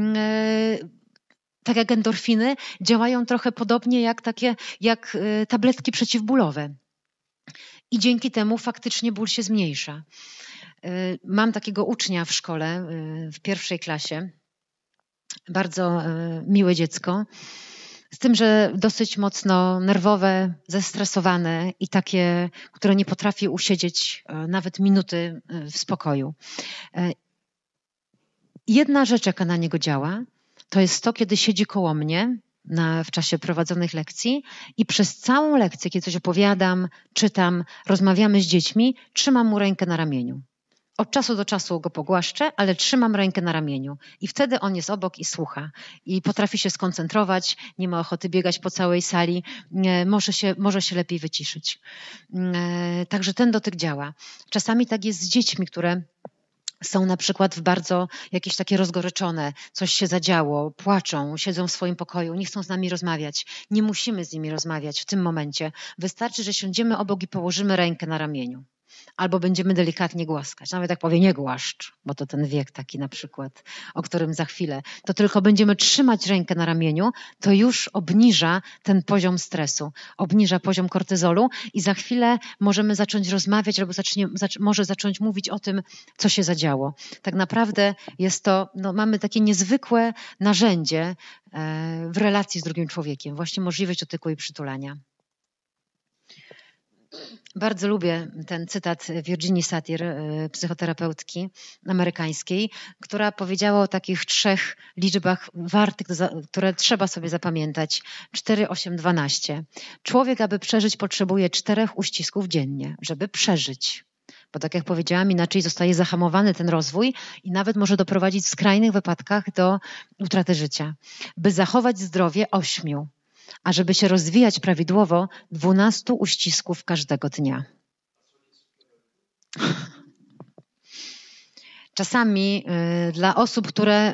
tak jak endorfiny, działają trochę podobnie jak tabletki przeciwbólowe. I dzięki temu faktycznie ból się zmniejsza. Mam takiego ucznia w szkole, w pierwszej klasie, bardzo miłe dziecko, z tym, że dosyć mocno nerwowe, zestresowane i takie, które nie potrafi usiedzieć nawet minuty w spokoju. Jedna rzecz, jaka na niego działa, to jest to, kiedy siedzi koło mnie w czasie prowadzonych lekcji i przez całą lekcję, kiedy coś opowiadam, czytam, rozmawiamy z dziećmi, trzymam mu rękę na ramieniu. Od czasu do czasu go pogłaszczę, ale trzymam rękę na ramieniu i wtedy on jest obok i słucha i potrafi się skoncentrować, nie ma ochoty biegać po całej sali, może się lepiej wyciszyć. Także ten dotyk działa. Czasami tak jest z dziećmi, które są na przykład bardzo jakieś takie rozgoryczone, coś się zadziało, płaczą, siedzą w swoim pokoju, nie chcą z nami rozmawiać. Nie musimy z nimi rozmawiać w tym momencie. Wystarczy, że siądziemy obok i położymy rękę na ramieniu. Albo będziemy delikatnie głaskać. Nawet jak powie nie głaszcz, bo to ten wiek taki na przykład, o którym za chwilę, to tylko będziemy trzymać rękę na ramieniu, to już obniża ten poziom stresu, obniża poziom kortyzolu i za chwilę możemy zacząć rozmawiać albo może zacząć mówić o tym, co się zadziało. Tak naprawdę jest to, mamy takie niezwykłe narzędzie w relacji z drugim człowiekiem, właśnie możliwość dotyku i przytulania. Bardzo lubię ten cytat Virginie Satir, psychoterapeutki amerykańskiej, która powiedziała o takich 3 liczbach wartych, które trzeba sobie zapamiętać. 4, 8, 12. Człowiek, aby przeżyć, potrzebuje 4 uścisków dziennie, żeby przeżyć. Bo tak jak powiedziałam, inaczej zostaje zahamowany ten rozwój i nawet może doprowadzić w skrajnych wypadkach do utraty życia. By zachować zdrowie, 8. A żeby się rozwijać prawidłowo, 12 uścisków każdego dnia. Czasami dla osób, które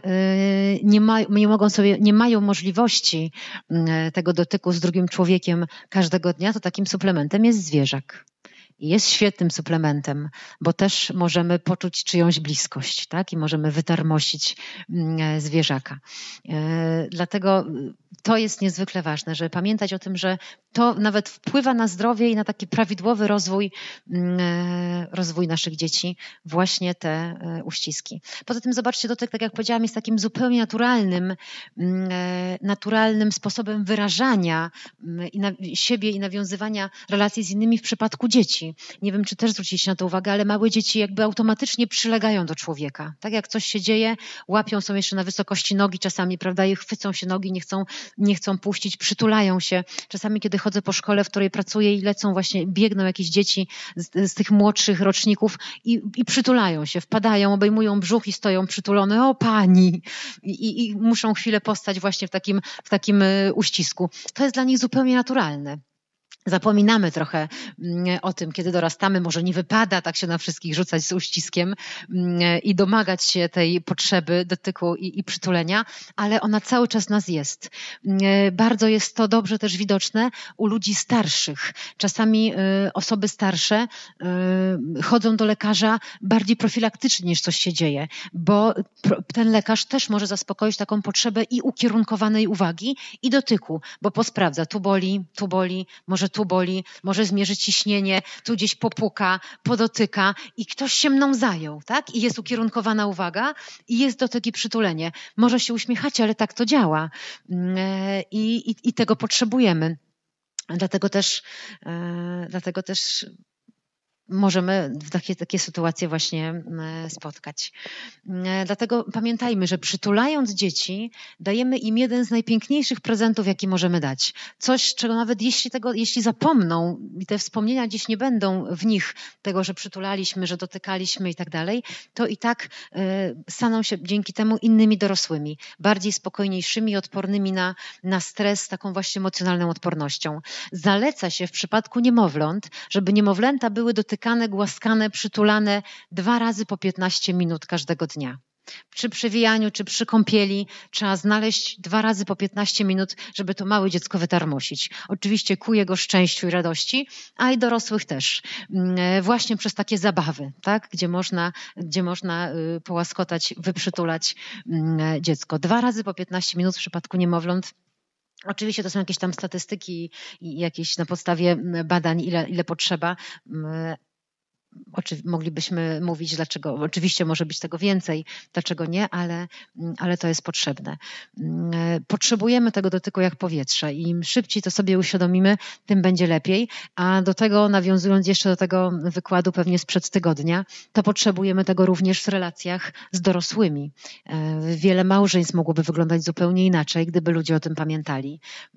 nie mają możliwości tego dotyku z drugim człowiekiem każdego dnia, to takim suplementem jest zwierzak. I jest świetnym suplementem, bo też możemy poczuć czyjąś bliskość, tak? I możemy wytarmosić zwierzaka. Dlatego to jest niezwykle ważne, żeby pamiętać o tym, że to nawet wpływa na zdrowie i na taki prawidłowy rozwój naszych dzieci, właśnie te uściski. Poza tym zobaczcie, dotyk, tak jak powiedziałam, jest takim zupełnie naturalnym sposobem wyrażania siebie i nawiązywania relacji z innymi w przypadku dzieci. Nie wiem, czy też zwróciliście na to uwagę, ale małe dzieci jakby automatycznie przylegają do człowieka. Tak jak coś się dzieje, łapią są jeszcze na wysokości nogi czasami, prawda, i chwycą się nogi, nie chcą puścić, przytulają się. Czasami, kiedy chodzę po szkole, w której pracuję i lecą właśnie, biegną jakieś dzieci z tych młodszych roczników i przytulają się, wpadają, obejmują brzuch i stoją przytulone, o pani! I muszą chwilę postać właśnie w takim uścisku. To jest dla nich zupełnie naturalne. Zapominamy trochę o tym, kiedy dorastamy. Może nie wypada tak się na wszystkich rzucać z uściskiem i domagać się tej potrzeby dotyku i przytulenia, ale ona cały czas w nas jest. Bardzo jest to dobrze też widoczne u ludzi starszych. Czasami osoby starsze chodzą do lekarza bardziej profilaktycznie niż coś się dzieje, bo ten lekarz też może zaspokoić taką potrzebę i ukierunkowanej uwagi i dotyku, bo posprawdza, tu boli, może tu boli, może zmierzy ciśnienie, tu gdzieś popuka, podotyka i ktoś się mną zajął, tak? I jest ukierunkowana uwaga i jest dotyk i przytulenie. Może się uśmiechacie, ale tak to działa i tego potrzebujemy. Dlatego też możemy w takie sytuacje właśnie spotkać. Dlatego pamiętajmy, że przytulając dzieci, dajemy im jeden z najpiękniejszych prezentów, jaki możemy dać. Coś, czego nawet jeśli zapomną i te wspomnienia gdzieś nie będą w nich, tego, że przytulaliśmy, że dotykaliśmy i tak dalej, to i tak staną się dzięki temu innymi dorosłymi, bardziej spokojniejszymi i odpornymi na stres, taką właśnie emocjonalną odpornością. Zaleca się w przypadku niemowląt, żeby niemowlęta były dotykane, głaskane, przytulane 2 razy po 15 minut każdego dnia. Przy przewijaniu czy przy kąpieli trzeba znaleźć 2 razy po 15 minut, żeby to małe dziecko wytarmosić. Oczywiście ku jego szczęściu i radości, a i dorosłych też. Właśnie przez takie zabawy, tak? Gdzie można połaskotać, wyprzytulać dziecko. 2 razy po 15 minut w przypadku niemowląt. Oczywiście to są jakieś tam statystyki i jakieś na podstawie badań, ile potrzeba. Moglibyśmy mówić, dlaczego. Oczywiście może być tego więcej, dlaczego nie, ale to jest potrzebne. Potrzebujemy tego dotyku jak powietrza i im szybciej to sobie uświadomimy, tym będzie lepiej. A do tego, nawiązując jeszcze do tego wykładu pewnie sprzed tygodnia, to potrzebujemy tego również w relacjach z dorosłymi. Wiele małżeństw mogłoby wyglądać zupełnie inaczej, gdyby ludzie o tym pamiętali.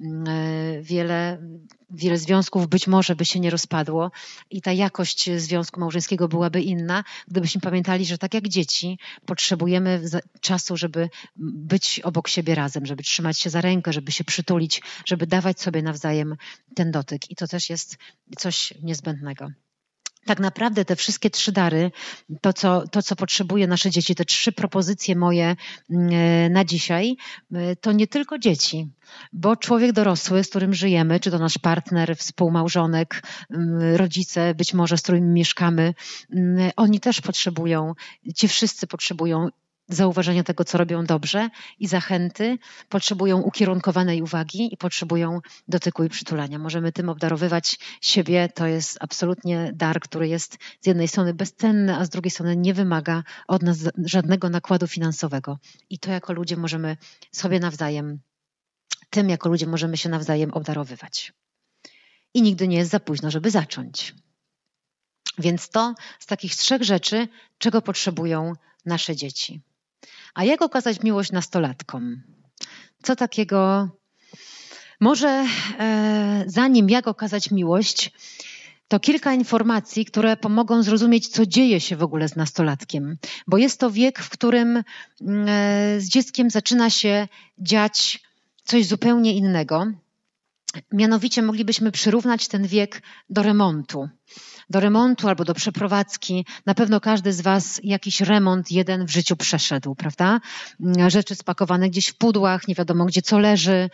Wiele związków być może by się nie rozpadło i ta jakość związku małżeńskiego byłaby inna, gdybyśmy pamiętali, że tak jak dzieci potrzebujemy czasu, żeby być obok siebie razem, żeby trzymać się za rękę, żeby się przytulić, żeby dawać sobie nawzajem ten dotyk. I to też jest coś niezbędnego. Tak naprawdę te wszystkie 3 dary, to co potrzebuje nasze dzieci, te 3 propozycje moje na dzisiaj, to nie tylko dzieci, bo człowiek dorosły, z którym żyjemy, czy to nasz partner, współmałżonek, rodzice, być może z którymi mieszkamy, oni też potrzebują, ci wszyscy potrzebują zauważenia tego, co robią dobrze i zachęty, potrzebują ukierunkowanej uwagi i potrzebują dotyku i przytulania. Możemy tym obdarowywać siebie. To jest absolutnie dar, który jest z jednej strony bezcenny, a z drugiej strony nie wymaga od nas żadnego nakładu finansowego. I to jako ludzie możemy sobie nawzajem, tym jako ludzie możemy się nawzajem obdarowywać. I nigdy nie jest za późno, żeby zacząć. Więc to z takich 3 rzeczy, czego potrzebują nasze dzieci. A jak okazać miłość nastolatkom? Co takiego? Może zanim jak okazać miłość, to kilka informacji, które pomogą zrozumieć, co dzieje się w ogóle z nastolatkiem. Bo jest to wiek, w którym z dzieckiem zaczyna się dziać coś zupełnie innego. Mianowicie moglibyśmy przyrównać ten wiek do remontu. do remontu albo do przeprowadzki. Na pewno każdy z was jakiś remont jeden w życiu przeszedł, prawda? Rzeczy spakowane gdzieś w pudłach, nie wiadomo gdzie co leży,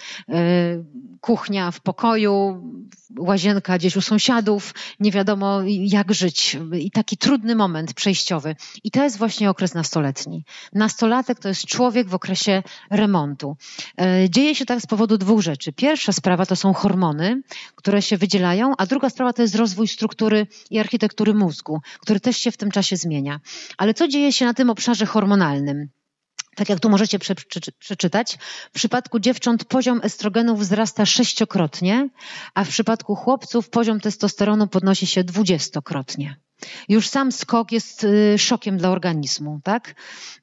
kuchnia w pokoju, łazienka gdzieś u sąsiadów, nie wiadomo jak żyć. I taki trudny moment przejściowy. I to jest właśnie okres nastoletni. Nastolatek to jest człowiek w okresie remontu. Dzieje się tak z powodu dwóch rzeczy. Pierwsza sprawa to są hormony, które się wydzielają, a druga sprawa to jest rozwój struktury i architektury mózgu, który też się w tym czasie zmienia. Ale co dzieje się na tym obszarze hormonalnym? Tak jak tu możecie przeczytać, w przypadku dziewcząt poziom estrogenu wzrasta 6-krotnie, a w przypadku chłopców poziom testosteronu podnosi się 20-krotnie. Już sam skok jest szokiem dla organizmu, tak?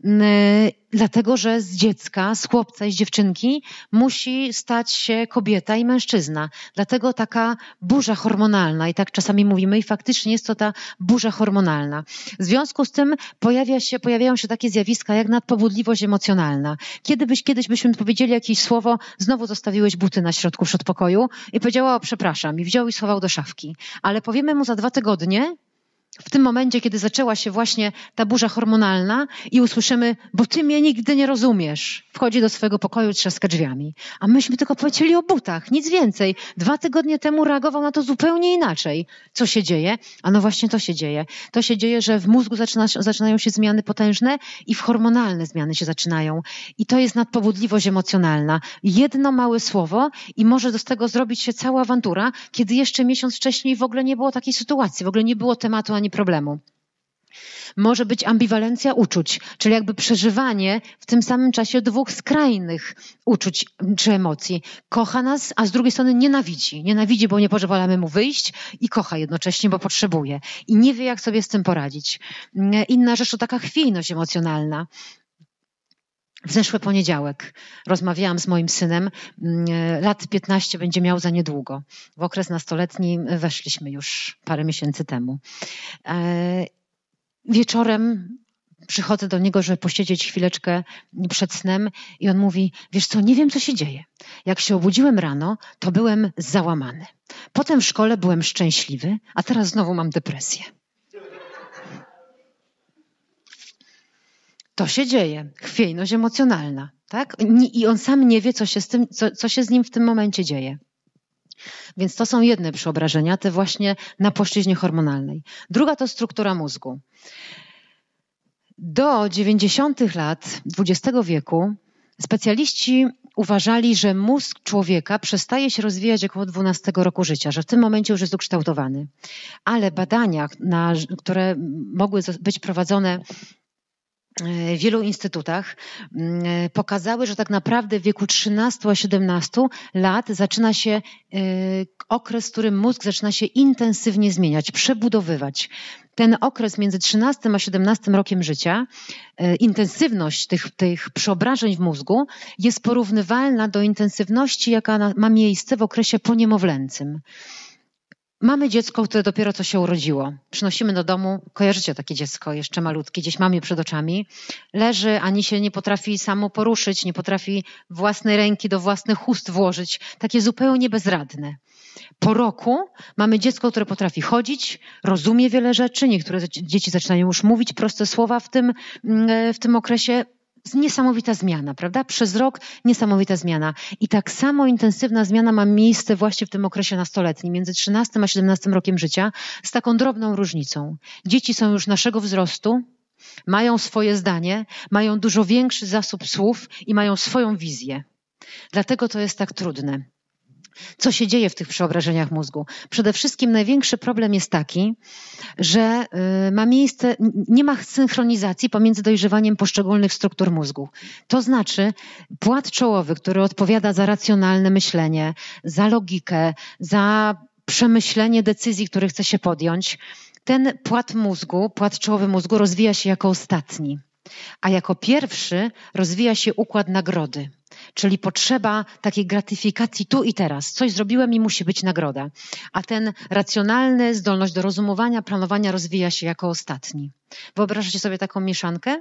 Dlatego, że z dziecka, z chłopca i z dziewczynki musi stać się kobieta i mężczyzna. Dlatego taka burza hormonalna i tak czasami mówimy i faktycznie jest to ta burza hormonalna. W związku z tym pojawiają się takie zjawiska jak nadpobudliwość emocjonalna. Kiedyś byśmy powiedzieli jakieś słowo, znowu zostawiłeś buty na środku przedpokoju i powiedziała o przepraszam i wziął i schował do szafki. Ale powiemy mu za 2 tygodnie, w tym momencie, kiedy zaczęła się właśnie ta burza hormonalna i usłyszymy, bo ty mnie nigdy nie rozumiesz. Wchodzi do swojego pokoju, trzaska drzwiami. A myśmy tylko powiedzieli o butach, nic więcej. 2 tygodnie temu reagował na to zupełnie inaczej. Co się dzieje? A no właśnie to się dzieje. To się dzieje, że w mózgu zaczynają się zmiany potężne i w hormonalne zmiany się zaczynają. I to jest nadpobudliwość emocjonalna. Jedno małe słowo i może z tego zrobić się cała awantura, kiedy jeszcze miesiąc wcześniej w ogóle nie było takiej sytuacji, w ogóle nie było tematu ani problemu. Może być ambiwalencja uczuć, czyli jakby przeżywanie w tym samym czasie 2 skrajnych uczuć czy emocji. Kocha nas, a z drugiej strony nienawidzi. Nienawidzi, bo nie pozwalamy mu wyjść i kocha jednocześnie, bo potrzebuje. I nie wie, jak sobie z tym poradzić. Inna rzecz to taka chwiejność emocjonalna. W zeszły poniedziałek rozmawiałam z moim synem, lat 15 będzie miał za niedługo. W okres nastoletni weszliśmy już parę miesięcy temu. Wieczorem przychodzę do niego, żeby posiedzieć chwileczkę przed snem i on mówi, wiesz co, nie wiem co się dzieje. Jak się obudziłem rano, to byłem załamany. Potem w szkole byłem szczęśliwy, a teraz znowu mam depresję. To się dzieje, chwiejność emocjonalna, tak? I on sam nie wie, co się z nim w tym momencie dzieje. Więc to są jedne przeobrażenia, te właśnie na płaszczyźnie hormonalnej. Druga to struktura mózgu. Do 90. lat XX wieku specjaliści uważali, że mózg człowieka przestaje się rozwijać około 12 roku życia, że w tym momencie już jest ukształtowany. Ale badania, które mogły być prowadzone w wielu instytutach, pokazały, że tak naprawdę w wieku 13 a 17 lat zaczyna się okres, w którym mózg zaczyna się intensywnie zmieniać, przebudowywać. Ten okres między 13 a 17 rokiem życia, intensywność tych przeobrażeń w mózgu jest porównywalna do intensywności, jaka ma miejsce w okresie poniemowlęcym. Mamy dziecko, które dopiero co się urodziło. Przynosimy do domu, kojarzycie takie dziecko, jeszcze malutkie, gdzieś mamy przed oczami. Leży, ani się nie potrafi samo poruszyć, nie potrafi własnej ręki do własnych ust włożyć. Takie zupełnie bezradne. Po roku mamy dziecko, które potrafi chodzić, rozumie wiele rzeczy. Niektóre dzieci zaczynają już mówić proste słowa w tym okresie. Niesamowita zmiana, prawda? Przez rok niesamowita zmiana. I tak samo intensywna zmiana ma miejsce właśnie w tym okresie nastoletnim, między 13 a 17 rokiem życia, z taką drobną różnicą. Dzieci są już naszego wzrostu, mają swoje zdanie, mają dużo większy zasób słów i mają swoją wizję. Dlatego to jest tak trudne. Co się dzieje w tych przeobrażeniach mózgu? Przede wszystkim największy problem jest taki, że nie ma synchronizacji pomiędzy dojrzewaniem poszczególnych struktur mózgu. To znaczy płat czołowy, który odpowiada za racjonalne myślenie, za logikę, za przemyślenie decyzji, które chce się podjąć, ten płat czołowy mózgu rozwija się jako ostatni. A jako pierwszy rozwija się układ nagrody, czyli potrzeba takiej gratyfikacji tu i teraz. Coś zrobiłem i musi być nagroda. A ten racjonalny, zdolność do rozumowania, planowania rozwija się jako ostatni. Wyobrażacie sobie taką mieszankę?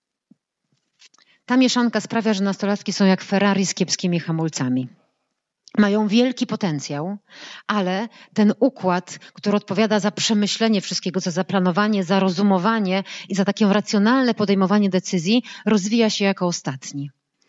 Ta mieszanka sprawia, że nastolatki są jak Ferrari z kiepskimi hamulcami. mają wielki potencjał, ale ten układ, który odpowiada za przemyślenie wszystkiego, za zaplanowanie, za rozumowanie i za takie racjonalne podejmowanie decyzji, rozwija się jako ostatni.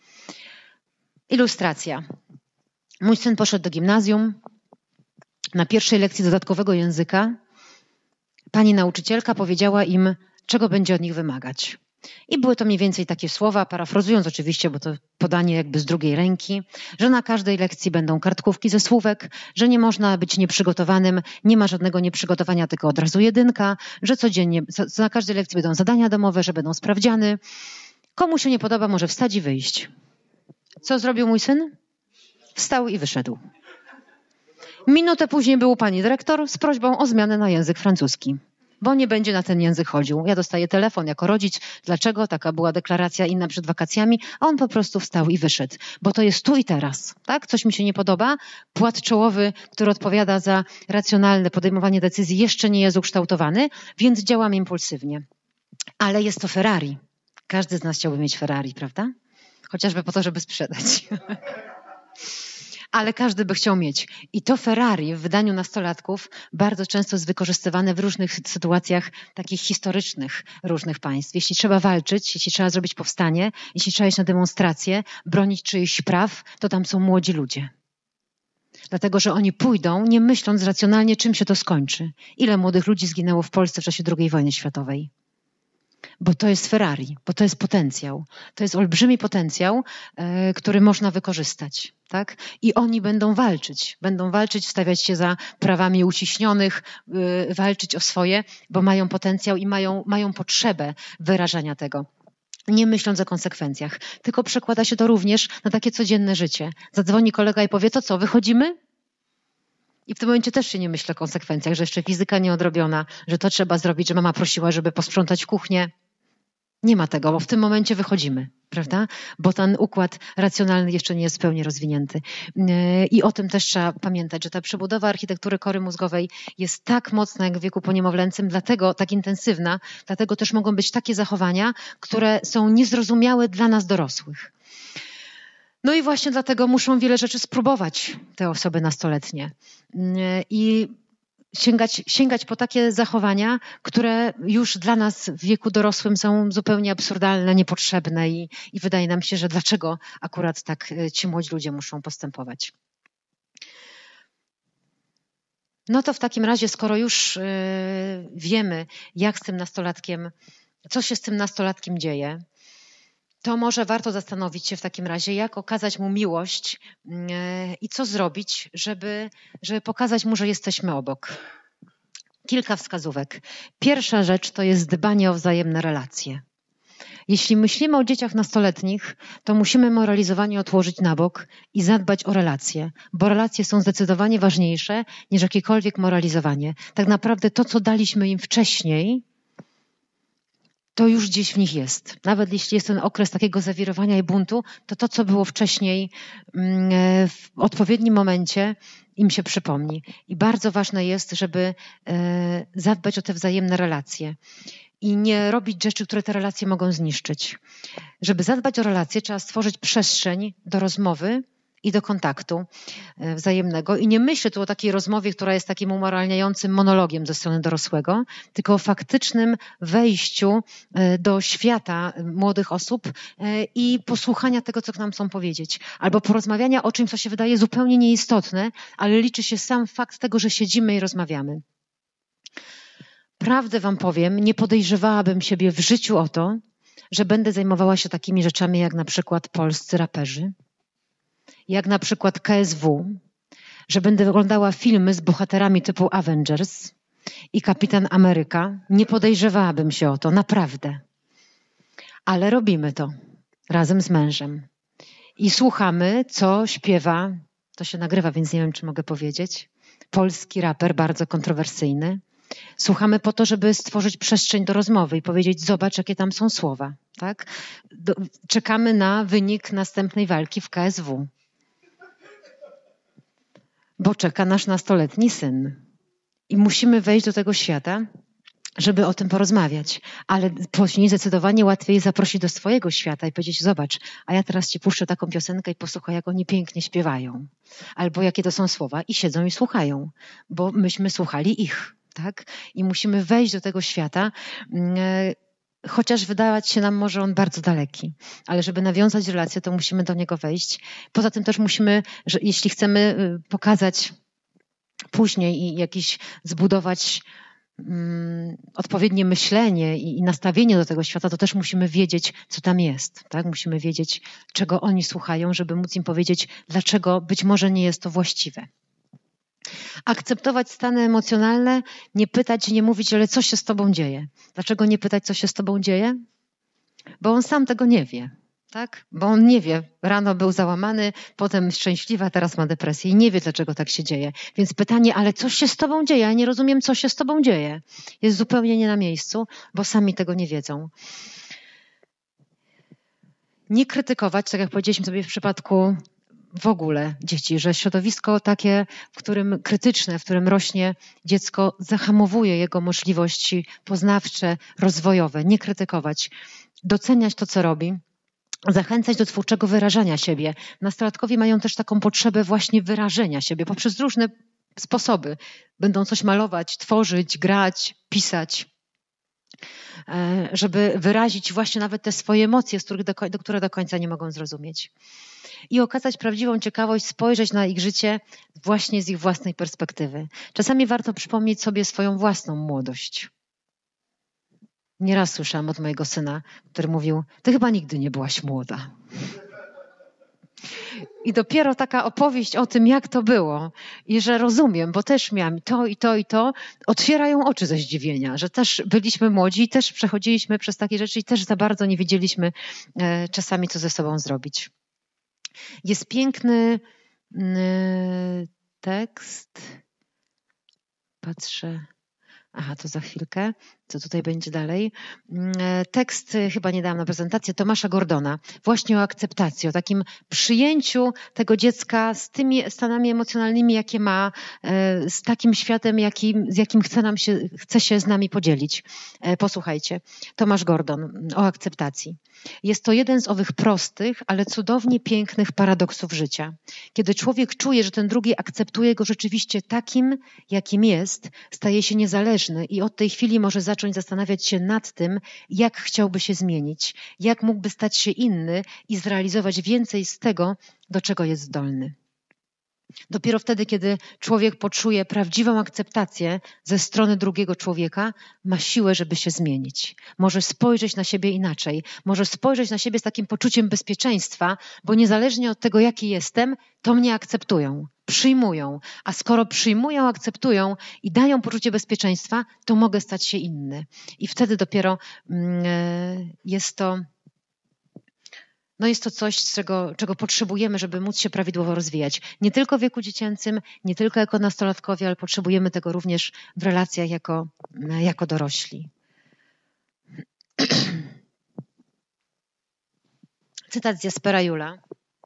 Ilustracja. Mój syn poszedł do gimnazjum. Na pierwszej lekcji dodatkowego języka pani nauczycielka powiedziała im, czego będzie od nich wymagać. I były to mniej więcej takie słowa, parafrazując oczywiście, bo to podanie jakby z drugiej ręki, że na każdej lekcji będą kartkówki ze słówek, że nie można być nieprzygotowanym, nie ma żadnego nieprzygotowania, tylko od razu jedynka, że codziennie, na każdej lekcji będą zadania domowe, że będą sprawdziany. Komu się nie podoba, może wstać i wyjść. Co zrobił mój syn? Wstał i wyszedł. Minutę później był u pani dyrektor z prośbą o zmianę na język francuski, bo nie będzie na ten język chodził. Ja dostaję telefon jako rodzic. Dlaczego? Taka była deklaracja inna przed wakacjami, a on po prostu wstał i wyszedł, bo to jest tu i teraz. Tak? Coś mi się nie podoba. Płat czołowy, który odpowiada za racjonalne podejmowanie decyzji, jeszcze nie jest ukształtowany, więc działam impulsywnie. Ale jest to Ferrari. Każdy z nas chciałby mieć Ferrari, prawda? Chociażby po to, żeby sprzedać. Ale każdy by chciał mieć. I to Ferrari w wydaniu nastolatków bardzo często jest wykorzystywane w różnych sytuacjach takich historycznych różnych państw. Jeśli trzeba walczyć, jeśli trzeba zrobić powstanie, jeśli trzeba iść na demonstrację, bronić czyichś praw, to tam są młodzi ludzie. Dlatego, że oni pójdą, nie myśląc racjonalnie, czym się to skończy. Ile młodych ludzi zginęło w Polsce w czasie II wojny światowej? Bo to jest Ferrari, bo to jest potencjał. To jest olbrzymi potencjał, który można wykorzystać. Tak? I oni będą walczyć, wstawiać się za prawami uciśnionych, walczyć o swoje, bo mają potencjał i mają potrzebę wyrażania tego. Nie myśląc o konsekwencjach, tylko przekłada się to również na takie codzienne życie. Zadzwoni kolega i powie, to co, wychodzimy? I w tym momencie też się nie myśli o konsekwencjach, że jeszcze fizyka nieodrobiona, że to trzeba zrobić, że mama prosiła, żeby posprzątać kuchnię. Nie ma tego, bo w tym momencie wychodzimy, prawda? Bo ten układ racjonalny jeszcze nie jest w pełni rozwinięty. I o tym też trzeba pamiętać, że ta przebudowa architektury kory mózgowej jest tak mocna jak w wieku poniemowlęcym, dlatego tak intensywna, dlatego też mogą być takie zachowania, które są niezrozumiałe dla nas dorosłych. No i właśnie dlatego muszą wiele rzeczy spróbować te osoby nastoletnie i sięgać po takie zachowania, które już dla nas w wieku dorosłym są zupełnie absurdalne, niepotrzebne i wydaje nam się, że dlaczego akurat tak ci młodzi ludzie muszą postępować. No to w takim razie, skoro już wiemy, jak z tym nastolatkiem, co się z tym nastolatkiem dzieje, to może warto zastanowić się w takim razie, jak okazać mu miłość i co zrobić, żeby pokazać mu, że jesteśmy obok. Kilka wskazówek. Pierwsza rzecz to jest dbanie o wzajemne relacje. Jeśli myślimy o dzieciach nastoletnich, to musimy moralizowanie odłożyć na bok i zadbać o relacje, bo relacje są zdecydowanie ważniejsze niż jakiekolwiek moralizowanie. Tak naprawdę to, co daliśmy im wcześniej, to już gdzieś w nich jest. Nawet jeśli jest ten okres takiego zawirowania i buntu, to co było wcześniej w odpowiednim momencie im się przypomni. I bardzo ważne jest, żeby zadbać o te wzajemne relacje i nie robić rzeczy, które te relacje mogą zniszczyć. Żeby zadbać o relacje, trzeba stworzyć przestrzeń do rozmowy i do kontaktu wzajemnego. I nie myślę tu o takiej rozmowie, która jest takim umoralniającym monologiem ze strony dorosłego, tylko o faktycznym wejściu do świata młodych osób i posłuchania tego, co nam chcą powiedzieć. Albo porozmawiania o czymś, co się wydaje zupełnie nieistotne, ale liczy się sam fakt tego, że siedzimy i rozmawiamy. Prawdę wam powiem, nie podejrzewałabym siebie w życiu o to, że będę zajmowała się takimi rzeczami jak na przykład polscy raperzy, jak na przykład KSW, że będę oglądała filmy z bohaterami typu Avengers i Kapitan Ameryka. Nie podejrzewałabym się o to, naprawdę. Ale robimy to razem z mężem. I słuchamy, co śpiewa, to się nagrywa, więc nie wiem, czy mogę powiedzieć, polski raper, bardzo kontrowersyjny. Słuchamy po to, żeby stworzyć przestrzeń do rozmowy i powiedzieć, zobacz, jakie tam są słowa. Tak? Czekamy na wynik następnej walki w KSW. Bo czeka nasz nastoletni syn. I musimy wejść do tego świata żeby o tym porozmawiać, ale później zdecydowanie łatwiej zaprosić do swojego świata i powiedzieć: zobacz, a ja teraz ci puszczę taką piosenkę i posłuchaj, jak oni pięknie śpiewają. Albo jakie to są słowa, i siedzą i słuchają, bo myśmy słuchali ich, tak? I musimy wejść do tego świata, chociaż wydawać się nam może on bardzo daleki, ale żeby nawiązać relację, to musimy do niego wejść. Poza tym też musimy, że jeśli chcemy pokazać później i jakiś zbudować odpowiednie myślenie i nastawienie do tego świata, to też musimy wiedzieć, co tam jest. Tak? Musimy wiedzieć, czego oni słuchają, żeby móc im powiedzieć, dlaczego być może nie jest to właściwe. Akceptować stany emocjonalne, nie pytać, nie mówić, ale co się z tobą dzieje? Dlaczego nie pytać, co się z tobą dzieje? Bo on sam tego nie wie. Tak? Bo on nie wie, rano był załamany, potem szczęśliwy, a teraz ma depresję i nie wie, dlaczego tak się dzieje. Więc pytanie, ale co się z tobą dzieje? Ja nie rozumiem, co się z tobą dzieje. Jest zupełnie nie na miejscu, bo sami tego nie wiedzą. Nie krytykować, tak jak powiedzieliśmy sobie w przypadku w ogóle dzieci, że środowisko takie, krytyczne, w którym rośnie dziecko, zahamowuje jego możliwości poznawcze, rozwojowe. Nie krytykować, doceniać to, co robi. Zachęcać do twórczego wyrażania siebie. Nastolatkowie mają też taką potrzebę właśnie wyrażenia siebie poprzez różne sposoby. Będą coś malować, tworzyć, grać, pisać, żeby wyrazić właśnie nawet te swoje emocje, które do końca nie mogą zrozumieć. I okazać prawdziwą ciekawość, spojrzeć na ich życie właśnie z ich własnej perspektywy. Czasami warto przypomnieć sobie swoją własną młodość. Nieraz słyszałam od mojego syna, który mówił: ty chyba nigdy nie byłaś młoda. I dopiero taka opowieść o tym, jak to było i że rozumiem, bo też miałam to i to i to, otwierają oczy ze zdziwienia, że też byliśmy młodzi i też przechodziliśmy przez takie rzeczy i też za bardzo nie wiedzieliśmy czasami, co ze sobą zrobić. Jest piękny tekst. Patrzę. Aha, to za chwilkę. Co tutaj będzie dalej? Tekst, chyba nie dałam na prezentację, Tomasza Gordona. Właśnie o akceptacji, o takim przyjęciu tego dziecka z tymi stanami emocjonalnymi, jakie ma, z takim światem, z jakim chce się z nami podzielić. Posłuchajcie. Tomasz Gordon o akceptacji. Jest to jeden z owych prostych, ale cudownie pięknych paradoksów życia. Kiedy człowiek czuje, że ten drugi akceptuje go rzeczywiście takim, jakim jest, staje się niezależny i od tej chwili może zacząć zastanawiać się nad tym, jak chciałby się zmienić, jak mógłby stać się inny i zrealizować więcej z tego, do czego jest zdolny. Dopiero wtedy, kiedy człowiek poczuje prawdziwą akceptację ze strony drugiego człowieka, ma siłę, żeby się zmienić. Może spojrzeć na siebie inaczej, może spojrzeć na siebie z takim poczuciem bezpieczeństwa, bo niezależnie od tego, jaki jestem, to mnie akceptują, przyjmują. A skoro przyjmują, akceptują i dają poczucie bezpieczeństwa, to mogę stać się inny. I wtedy dopiero jest to coś, czego potrzebujemy, żeby móc się prawidłowo rozwijać. Nie tylko w wieku dziecięcym, nie tylko jako nastolatkowie, ale potrzebujemy tego również w relacjach jako dorośli. Cytat z Jaspera Julla.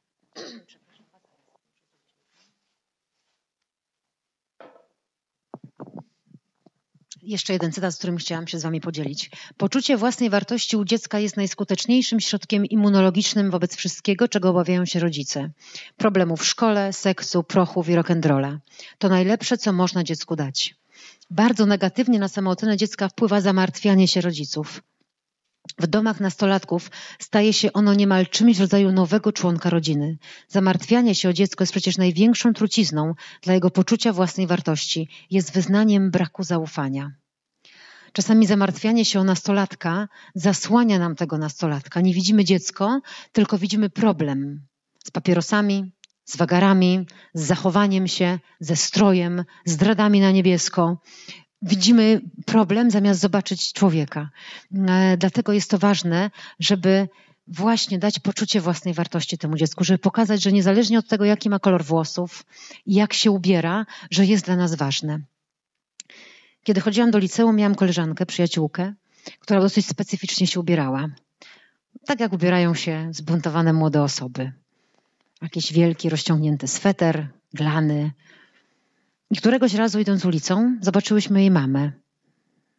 Jeszcze jeden cytat, z którym chciałam się z wami podzielić. Poczucie własnej wartości u dziecka jest najskuteczniejszym środkiem immunologicznym wobec wszystkiego, czego obawiają się rodzice. Problemów w szkole, seksu, prochów i rock'n'rolla. To najlepsze, co można dziecku dać. Bardzo negatywnie na samoocenę dziecka wpływa zamartwianie się rodziców. W domach nastolatków staje się ono niemal czymś w rodzaju nowego członka rodziny. Zamartwianie się o dziecko jest przecież największą trucizną dla jego poczucia własnej wartości. Jest wyznaniem braku zaufania. Czasami zamartwianie się o nastolatka zasłania nam tego nastolatka. Nie widzimy dziecko, tylko widzimy problem z papierosami, z wagarami, z zachowaniem się, ze strojem, z zdradami na niebiesko. Widzimy problem zamiast zobaczyć człowieka. Dlatego jest to ważne, żeby właśnie dać poczucie własnej wartości temu dziecku, żeby pokazać, że niezależnie od tego, jaki ma kolor włosów i jak się ubiera, że jest dla nas ważne. Kiedy chodziłam do liceum, miałam koleżankę, przyjaciółkę, która dosyć specyficznie się ubierała. Tak jak ubierają się zbuntowane młode osoby. Jakiś wielki, rozciągnięty sweter, glany. I któregoś razu idąc ulicą, zobaczyłyśmy jej mamę.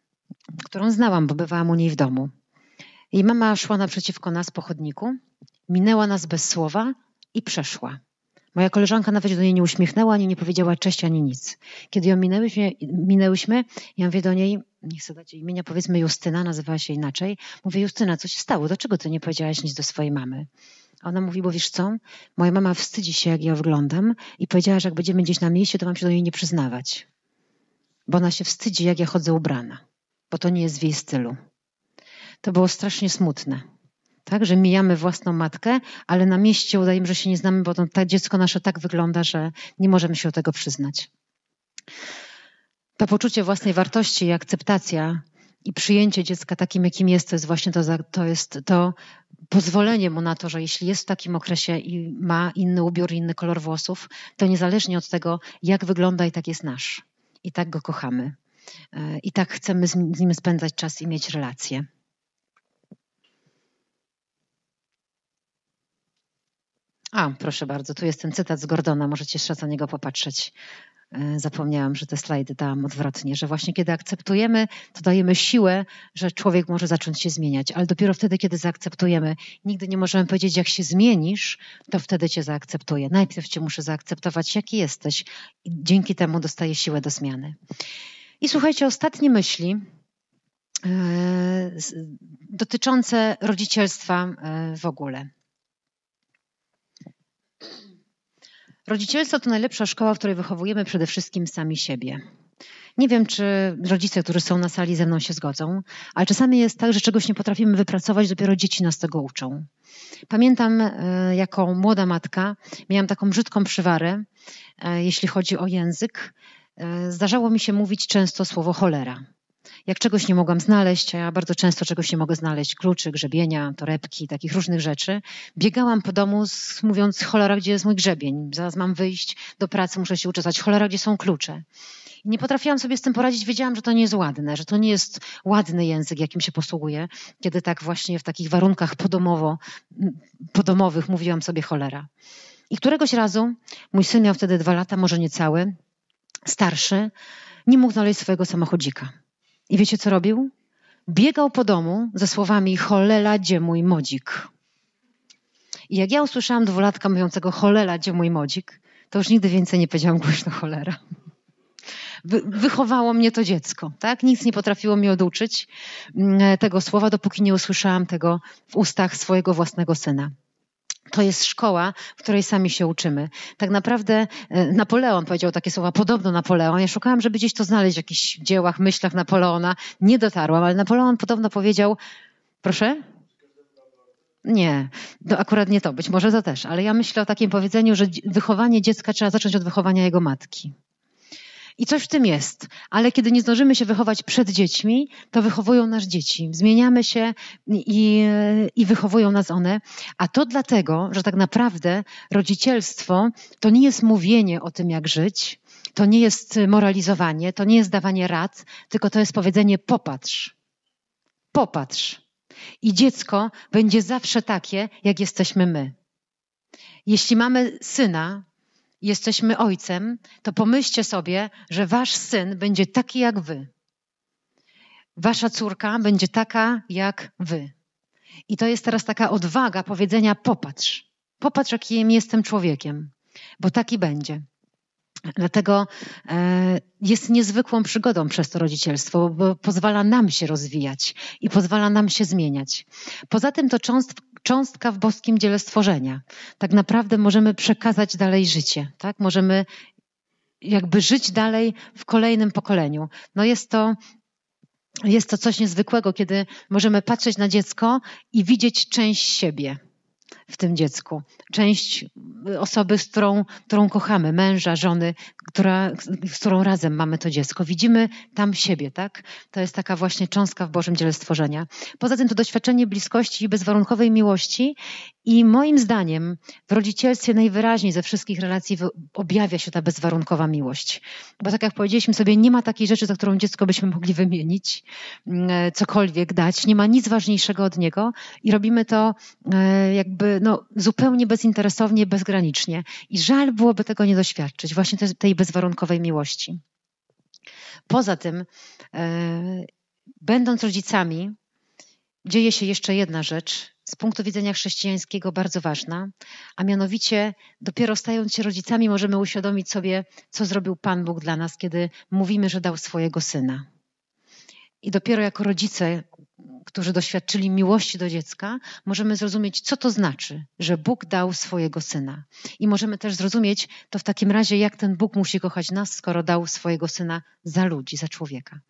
którą znałam, bo bywałam u niej w domu. Jej mama szła naprzeciwko nas po chodniku, minęła nas bez słowa i przeszła. Moja koleżanka nawet się do niej nie uśmiechnęła, ani nie powiedziała cześć, ani nic. Kiedy ją minęłyśmy, ja mówię do niej, nie chcę dać jej imienia, powiedzmy Justyna, nazywała się inaczej. Mówię, Justyna, co się stało? Dlaczego ty nie powiedziałaś nic do swojej mamy? A ona mówi, bo wiesz co, moja mama wstydzi się, jak ja wyglądam i powiedziała, że jak będziemy gdzieś na mieście, to mam się do niej nie przyznawać. Bo ona się wstydzi, jak ja chodzę ubrana, bo to nie jest w jej stylu. To było strasznie smutne. Tak, że mijamy własną matkę, ale na mieście udajemy, że się nie znamy, bo to dziecko nasze tak wygląda, że nie możemy się do tego przyznać. To poczucie własnej wartości i akceptacja i przyjęcie dziecka takim, jakim jest, to jest właśnie to pozwolenie mu na to, że jeśli jest w takim okresie i ma inny ubiór, inny kolor włosów, to niezależnie od tego, jak wygląda, i tak jest nasz. I tak go kochamy. I tak chcemy z nim spędzać czas i mieć relacje. Proszę bardzo, tu jest ten cytat z Gordona, możecie jeszcze na niego popatrzeć. Zapomniałam, że te slajdy dałam odwrotnie, że właśnie kiedy akceptujemy, to dajemy siłę, że człowiek może zacząć się zmieniać, ale dopiero wtedy, kiedy zaakceptujemy. Nigdy nie możemy powiedzieć, jak się zmienisz, to wtedy cię zaakceptuję. Najpierw cię muszę zaakceptować, jaki jesteś, i dzięki temu dostaję siłę do zmiany. I słuchajcie, ostatnie myśli dotyczące rodzicielstwa w ogóle. Rodzicielstwo to najlepsza szkoła, w której wychowujemy przede wszystkim sami siebie. Nie wiem, czy rodzice, którzy są na sali, ze mną się zgodzą, ale czasami jest tak, że czegoś nie potrafimy wypracować, dopiero dzieci nas tego uczą. Pamiętam, jako młoda matka miałam taką brzydką przywarę, jeśli chodzi o język. Zdarzało mi się mówić często słowo cholera. Jak czegoś nie mogłam znaleźć, a ja bardzo często czegoś nie mogę znaleźć, kluczy, grzebienia, torebki, takich różnych rzeczy, biegałam po domu mówiąc, cholera, gdzie jest mój grzebień? Zaraz mam wyjść do pracy, muszę się uczesać, cholera, gdzie są klucze? I nie potrafiłam sobie z tym poradzić, wiedziałam, że to nie jest ładne, że to nie jest ładny język, jakim się posługuję, kiedy tak właśnie w takich warunkach podomowych mówiłam sobie cholera. I któregoś razu, mój syn miał wtedy 2 lata, może niecały, starszy, nie mógł znaleźć swojego samochodzika. I wiecie, co robił? Biegał po domu ze słowami cholera, gdzie mój modzik? I jak ja usłyszałam 2-latka mówiącego cholera, gdzie mój modzik, to już nigdy więcej nie powiedziałam głośno cholera. Wychowało mnie to dziecko, tak? Nic nie potrafiło mi oduczyć tego słowa, dopóki nie usłyszałam tego w ustach swojego własnego syna. To jest szkoła, w której sami się uczymy. Tak naprawdę Napoleon powiedział takie słowa, podobno Napoleon. Ja szukałam, żeby gdzieś to znaleźć w jakichś dziełach, myślach Napoleona. Nie dotarłam, ale Napoleon podobno powiedział... Proszę? Nie, to akurat nie to, być może to też, ale ja myślę o takim powiedzeniu, że wychowanie dziecka trzeba zacząć od wychowania jego matki. I coś w tym jest, ale kiedy nie zdążymy się wychować przed dziećmi, to wychowują nas dzieci. Zmieniamy się i wychowują nas one. A to dlatego, że tak naprawdę rodzicielstwo to nie jest mówienie o tym, jak żyć, to nie jest moralizowanie, to nie jest dawanie rad, tylko to jest powiedzenie popatrz. Popatrz. I dziecko będzie zawsze takie, jak jesteśmy my. Jeśli mamy syna, jesteśmy ojcem, to pomyślcie sobie, że wasz syn będzie taki jak wy. Wasza córka będzie taka jak wy. I to jest teraz taka odwaga powiedzenia popatrz. Popatrz, jakim jestem człowiekiem, bo taki będzie. Dlatego jest niezwykłą przygodą przez to rodzicielstwo, bo pozwala nam się rozwijać i pozwala nam się zmieniać. Poza tym to cząstka w boskim dziele stworzenia. Tak naprawdę możemy przekazać dalej życie. Tak? Możemy jakby żyć dalej w kolejnym pokoleniu. No jest to coś niezwykłego, kiedy możemy patrzeć na dziecko i widzieć część siebie w tym dziecku. Część osoby, z którą kochamy, męża, żony, z którą razem mamy to dziecko. Widzimy tam siebie, tak? To jest taka właśnie cząstka w Bożym dziele stworzenia. Poza tym to doświadczenie bliskości i bezwarunkowej miłości i moim zdaniem w rodzicielstwie najwyraźniej ze wszystkich relacji objawia się ta bezwarunkowa miłość. Bo tak jak powiedzieliśmy sobie, nie ma takiej rzeczy, za którą dziecko byśmy mogli wymienić, cokolwiek dać. Nie ma nic ważniejszego od niego i robimy to jakby zupełnie bezinteresownie, bezgranicznie. I żal byłoby tego nie doświadczyć, właśnie tej bezwarunkowej miłości. Poza tym Będąc rodzicami, dzieje się jeszcze jedna rzecz, z punktu widzenia chrześcijańskiego bardzo ważna, a mianowicie dopiero stając się rodzicami możemy uświadomić sobie, co zrobił Pan Bóg dla nas, kiedy mówimy, że dał swojego Syna. I dopiero jako rodzice, którzy doświadczyli miłości do dziecka, możemy zrozumieć, co to znaczy, że Bóg dał swojego Syna. I możemy też zrozumieć to w takim razie, jak ten Bóg musi kochać nas, skoro dał swojego Syna za ludzi, za człowieka.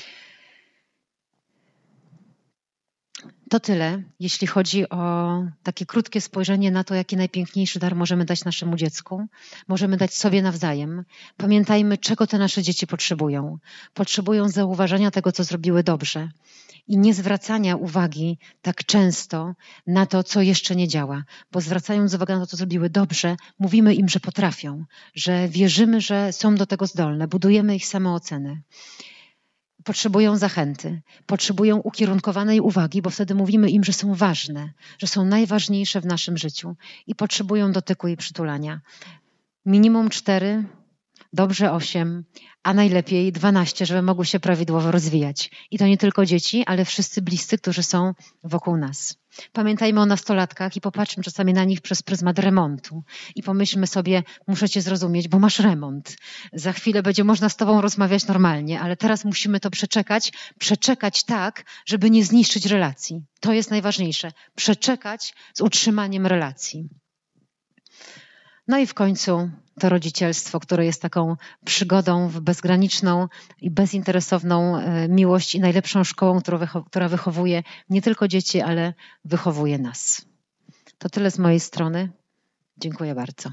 To tyle, jeśli chodzi o takie krótkie spojrzenie na to, jaki najpiękniejszy dar możemy dać naszemu dziecku. Możemy dać sobie nawzajem. Pamiętajmy, czego te nasze dzieci potrzebują. Potrzebują zauważania tego, co zrobiły dobrze i nie zwracania uwagi tak często na to, co jeszcze nie działa. Bo zwracając uwagę na to, co zrobiły dobrze, mówimy im, że potrafią, że wierzymy, że są do tego zdolne, budujemy ich samoocenę. Potrzebują zachęty, potrzebują ukierunkowanej uwagi, bo wtedy mówimy im, że są ważne, że są najważniejsze w naszym życiu i potrzebują dotyku i przytulania. Minimum 4, dobrze 8, a najlepiej 12, żeby mogły się prawidłowo rozwijać. I to nie tylko dzieci, ale wszyscy bliscy, którzy są wokół nas. Pamiętajmy o nastolatkach i popatrzmy czasami na nich przez pryzmat remontu. I pomyślmy sobie, muszę cię zrozumieć, bo masz remont. Za chwilę będzie można z tobą rozmawiać normalnie, ale teraz musimy to przeczekać tak, żeby nie zniszczyć relacji. To jest najważniejsze. Przeczekać z utrzymaniem relacji. No i w końcu to rodzicielstwo, które jest taką przygodą w bezgraniczną i bezinteresowną miłość i najlepszą szkołą, która wychowuje nie tylko dzieci, ale wychowuje nas. To tyle z mojej strony. Dziękuję bardzo.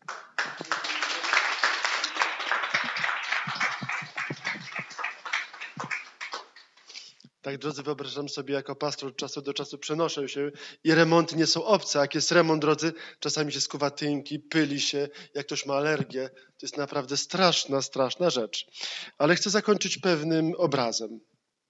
Tak, drodzy, wyobrażam sobie, jako pastor od czasu do czasu przenoszę się i remonty nie są obce. Jak jest remont, drodzy, czasami się skuwa tynki, pyli się, jak ktoś ma alergię. To jest naprawdę straszna, straszna rzecz. Ale chcę zakończyć pewnym obrazem.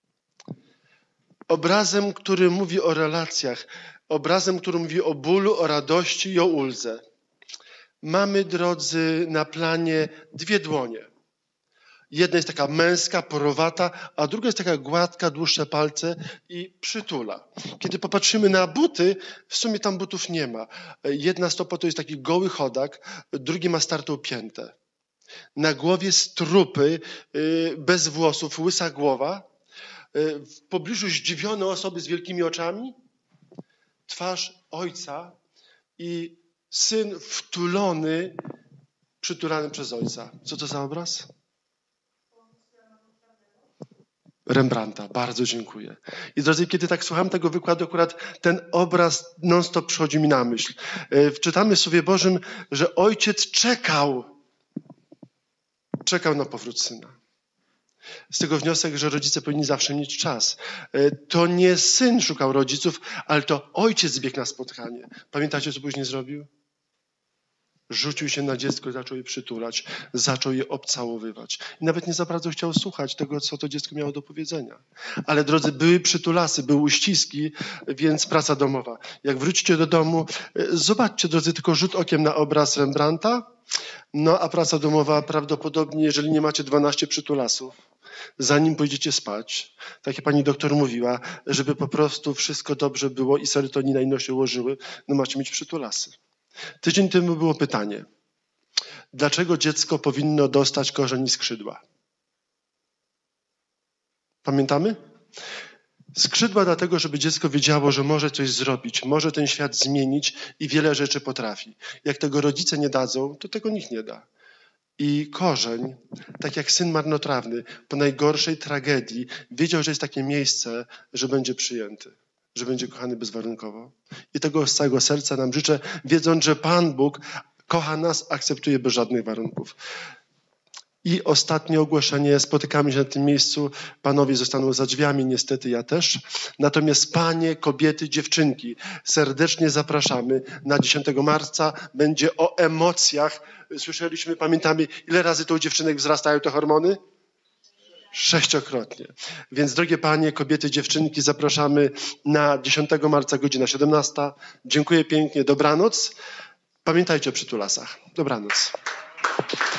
Obrazem, który mówi o relacjach. Obrazem, który mówi o bólu, o radości i o uldze. Mamy, drodzy, na planie 2 dłonie. Jedna jest taka męska, porowata, a druga jest taka gładka, dłuższe palce i przytula. Kiedy popatrzymy na buty, w sumie tam butów nie ma. Jedna stopa to jest taki goły chodak, drugi ma startą piętę. Na głowie strupy, bez włosów, łysa głowa. W pobliżu zdziwione osoby z wielkimi oczami. Twarz ojca i syn wtulony, przytulany przez ojca. Co to za obraz? Rembrandta, bardzo dziękuję. I drodzy, kiedy tak słucham tego wykładu, akurat ten obraz non-stop przychodzi mi na myśl. Czytamy w Słowie Bożym, że ojciec czekał na powrót syna. Z tego wniosek, że rodzice powinni zawsze mieć czas. To nie syn szukał rodziców, ale to ojciec zbiegł na spotkanie. Pamiętacie, co później zrobił? Rzucił się na dziecko i zaczął je przytulać, zaczął je obcałowywać. I nawet nie za bardzo chciał słuchać tego, co to dziecko miało do powiedzenia. Ale drodzy, były przytulasy, były uściski, więc praca domowa. Jak wrócicie do domu, zobaczcie, drodzy, tylko rzut okiem na obraz Rembrandta. No a praca domowa prawdopodobnie, jeżeli nie macie 12 przytulasów, zanim pójdziecie spać, tak jak pani doktor mówiła, żeby po prostu wszystko dobrze było i serotonina ino się ułożyły, no macie mieć przytulasy. Tydzień temu było pytanie, dlaczego dziecko powinno dostać korzeń i skrzydła? Pamiętamy? Skrzydła dlatego, żeby dziecko wiedziało, że może coś zrobić, może ten świat zmienić i wiele rzeczy potrafi. Jak tego rodzice nie dadzą, to tego nikt nie da. I korzeń, tak jak syn marnotrawny, po najgorszej tragedii wiedział, że jest takie miejsce, że będzie przyjęty, że będzie kochany bezwarunkowo. I tego z całego serca nam życzę, wiedząc, że Pan Bóg kocha nas, akceptuje bez żadnych warunków. I ostatnie ogłoszenie, spotykamy się na tym miejscu, panowie zostaną za drzwiami, niestety ja też. Natomiast panie, kobiety, dziewczynki, serdecznie zapraszamy na 10 marca, będzie o emocjach. Słyszeliśmy, pamiętamy, ile razy to u dziewczynek wzrastają te hormony? 6-krotnie. Więc drogie panie, kobiety, dziewczynki, zapraszamy na 10 marca, godzina 17. Dziękuję pięknie, dobranoc. Pamiętajcie o przytulasach. Dobranoc.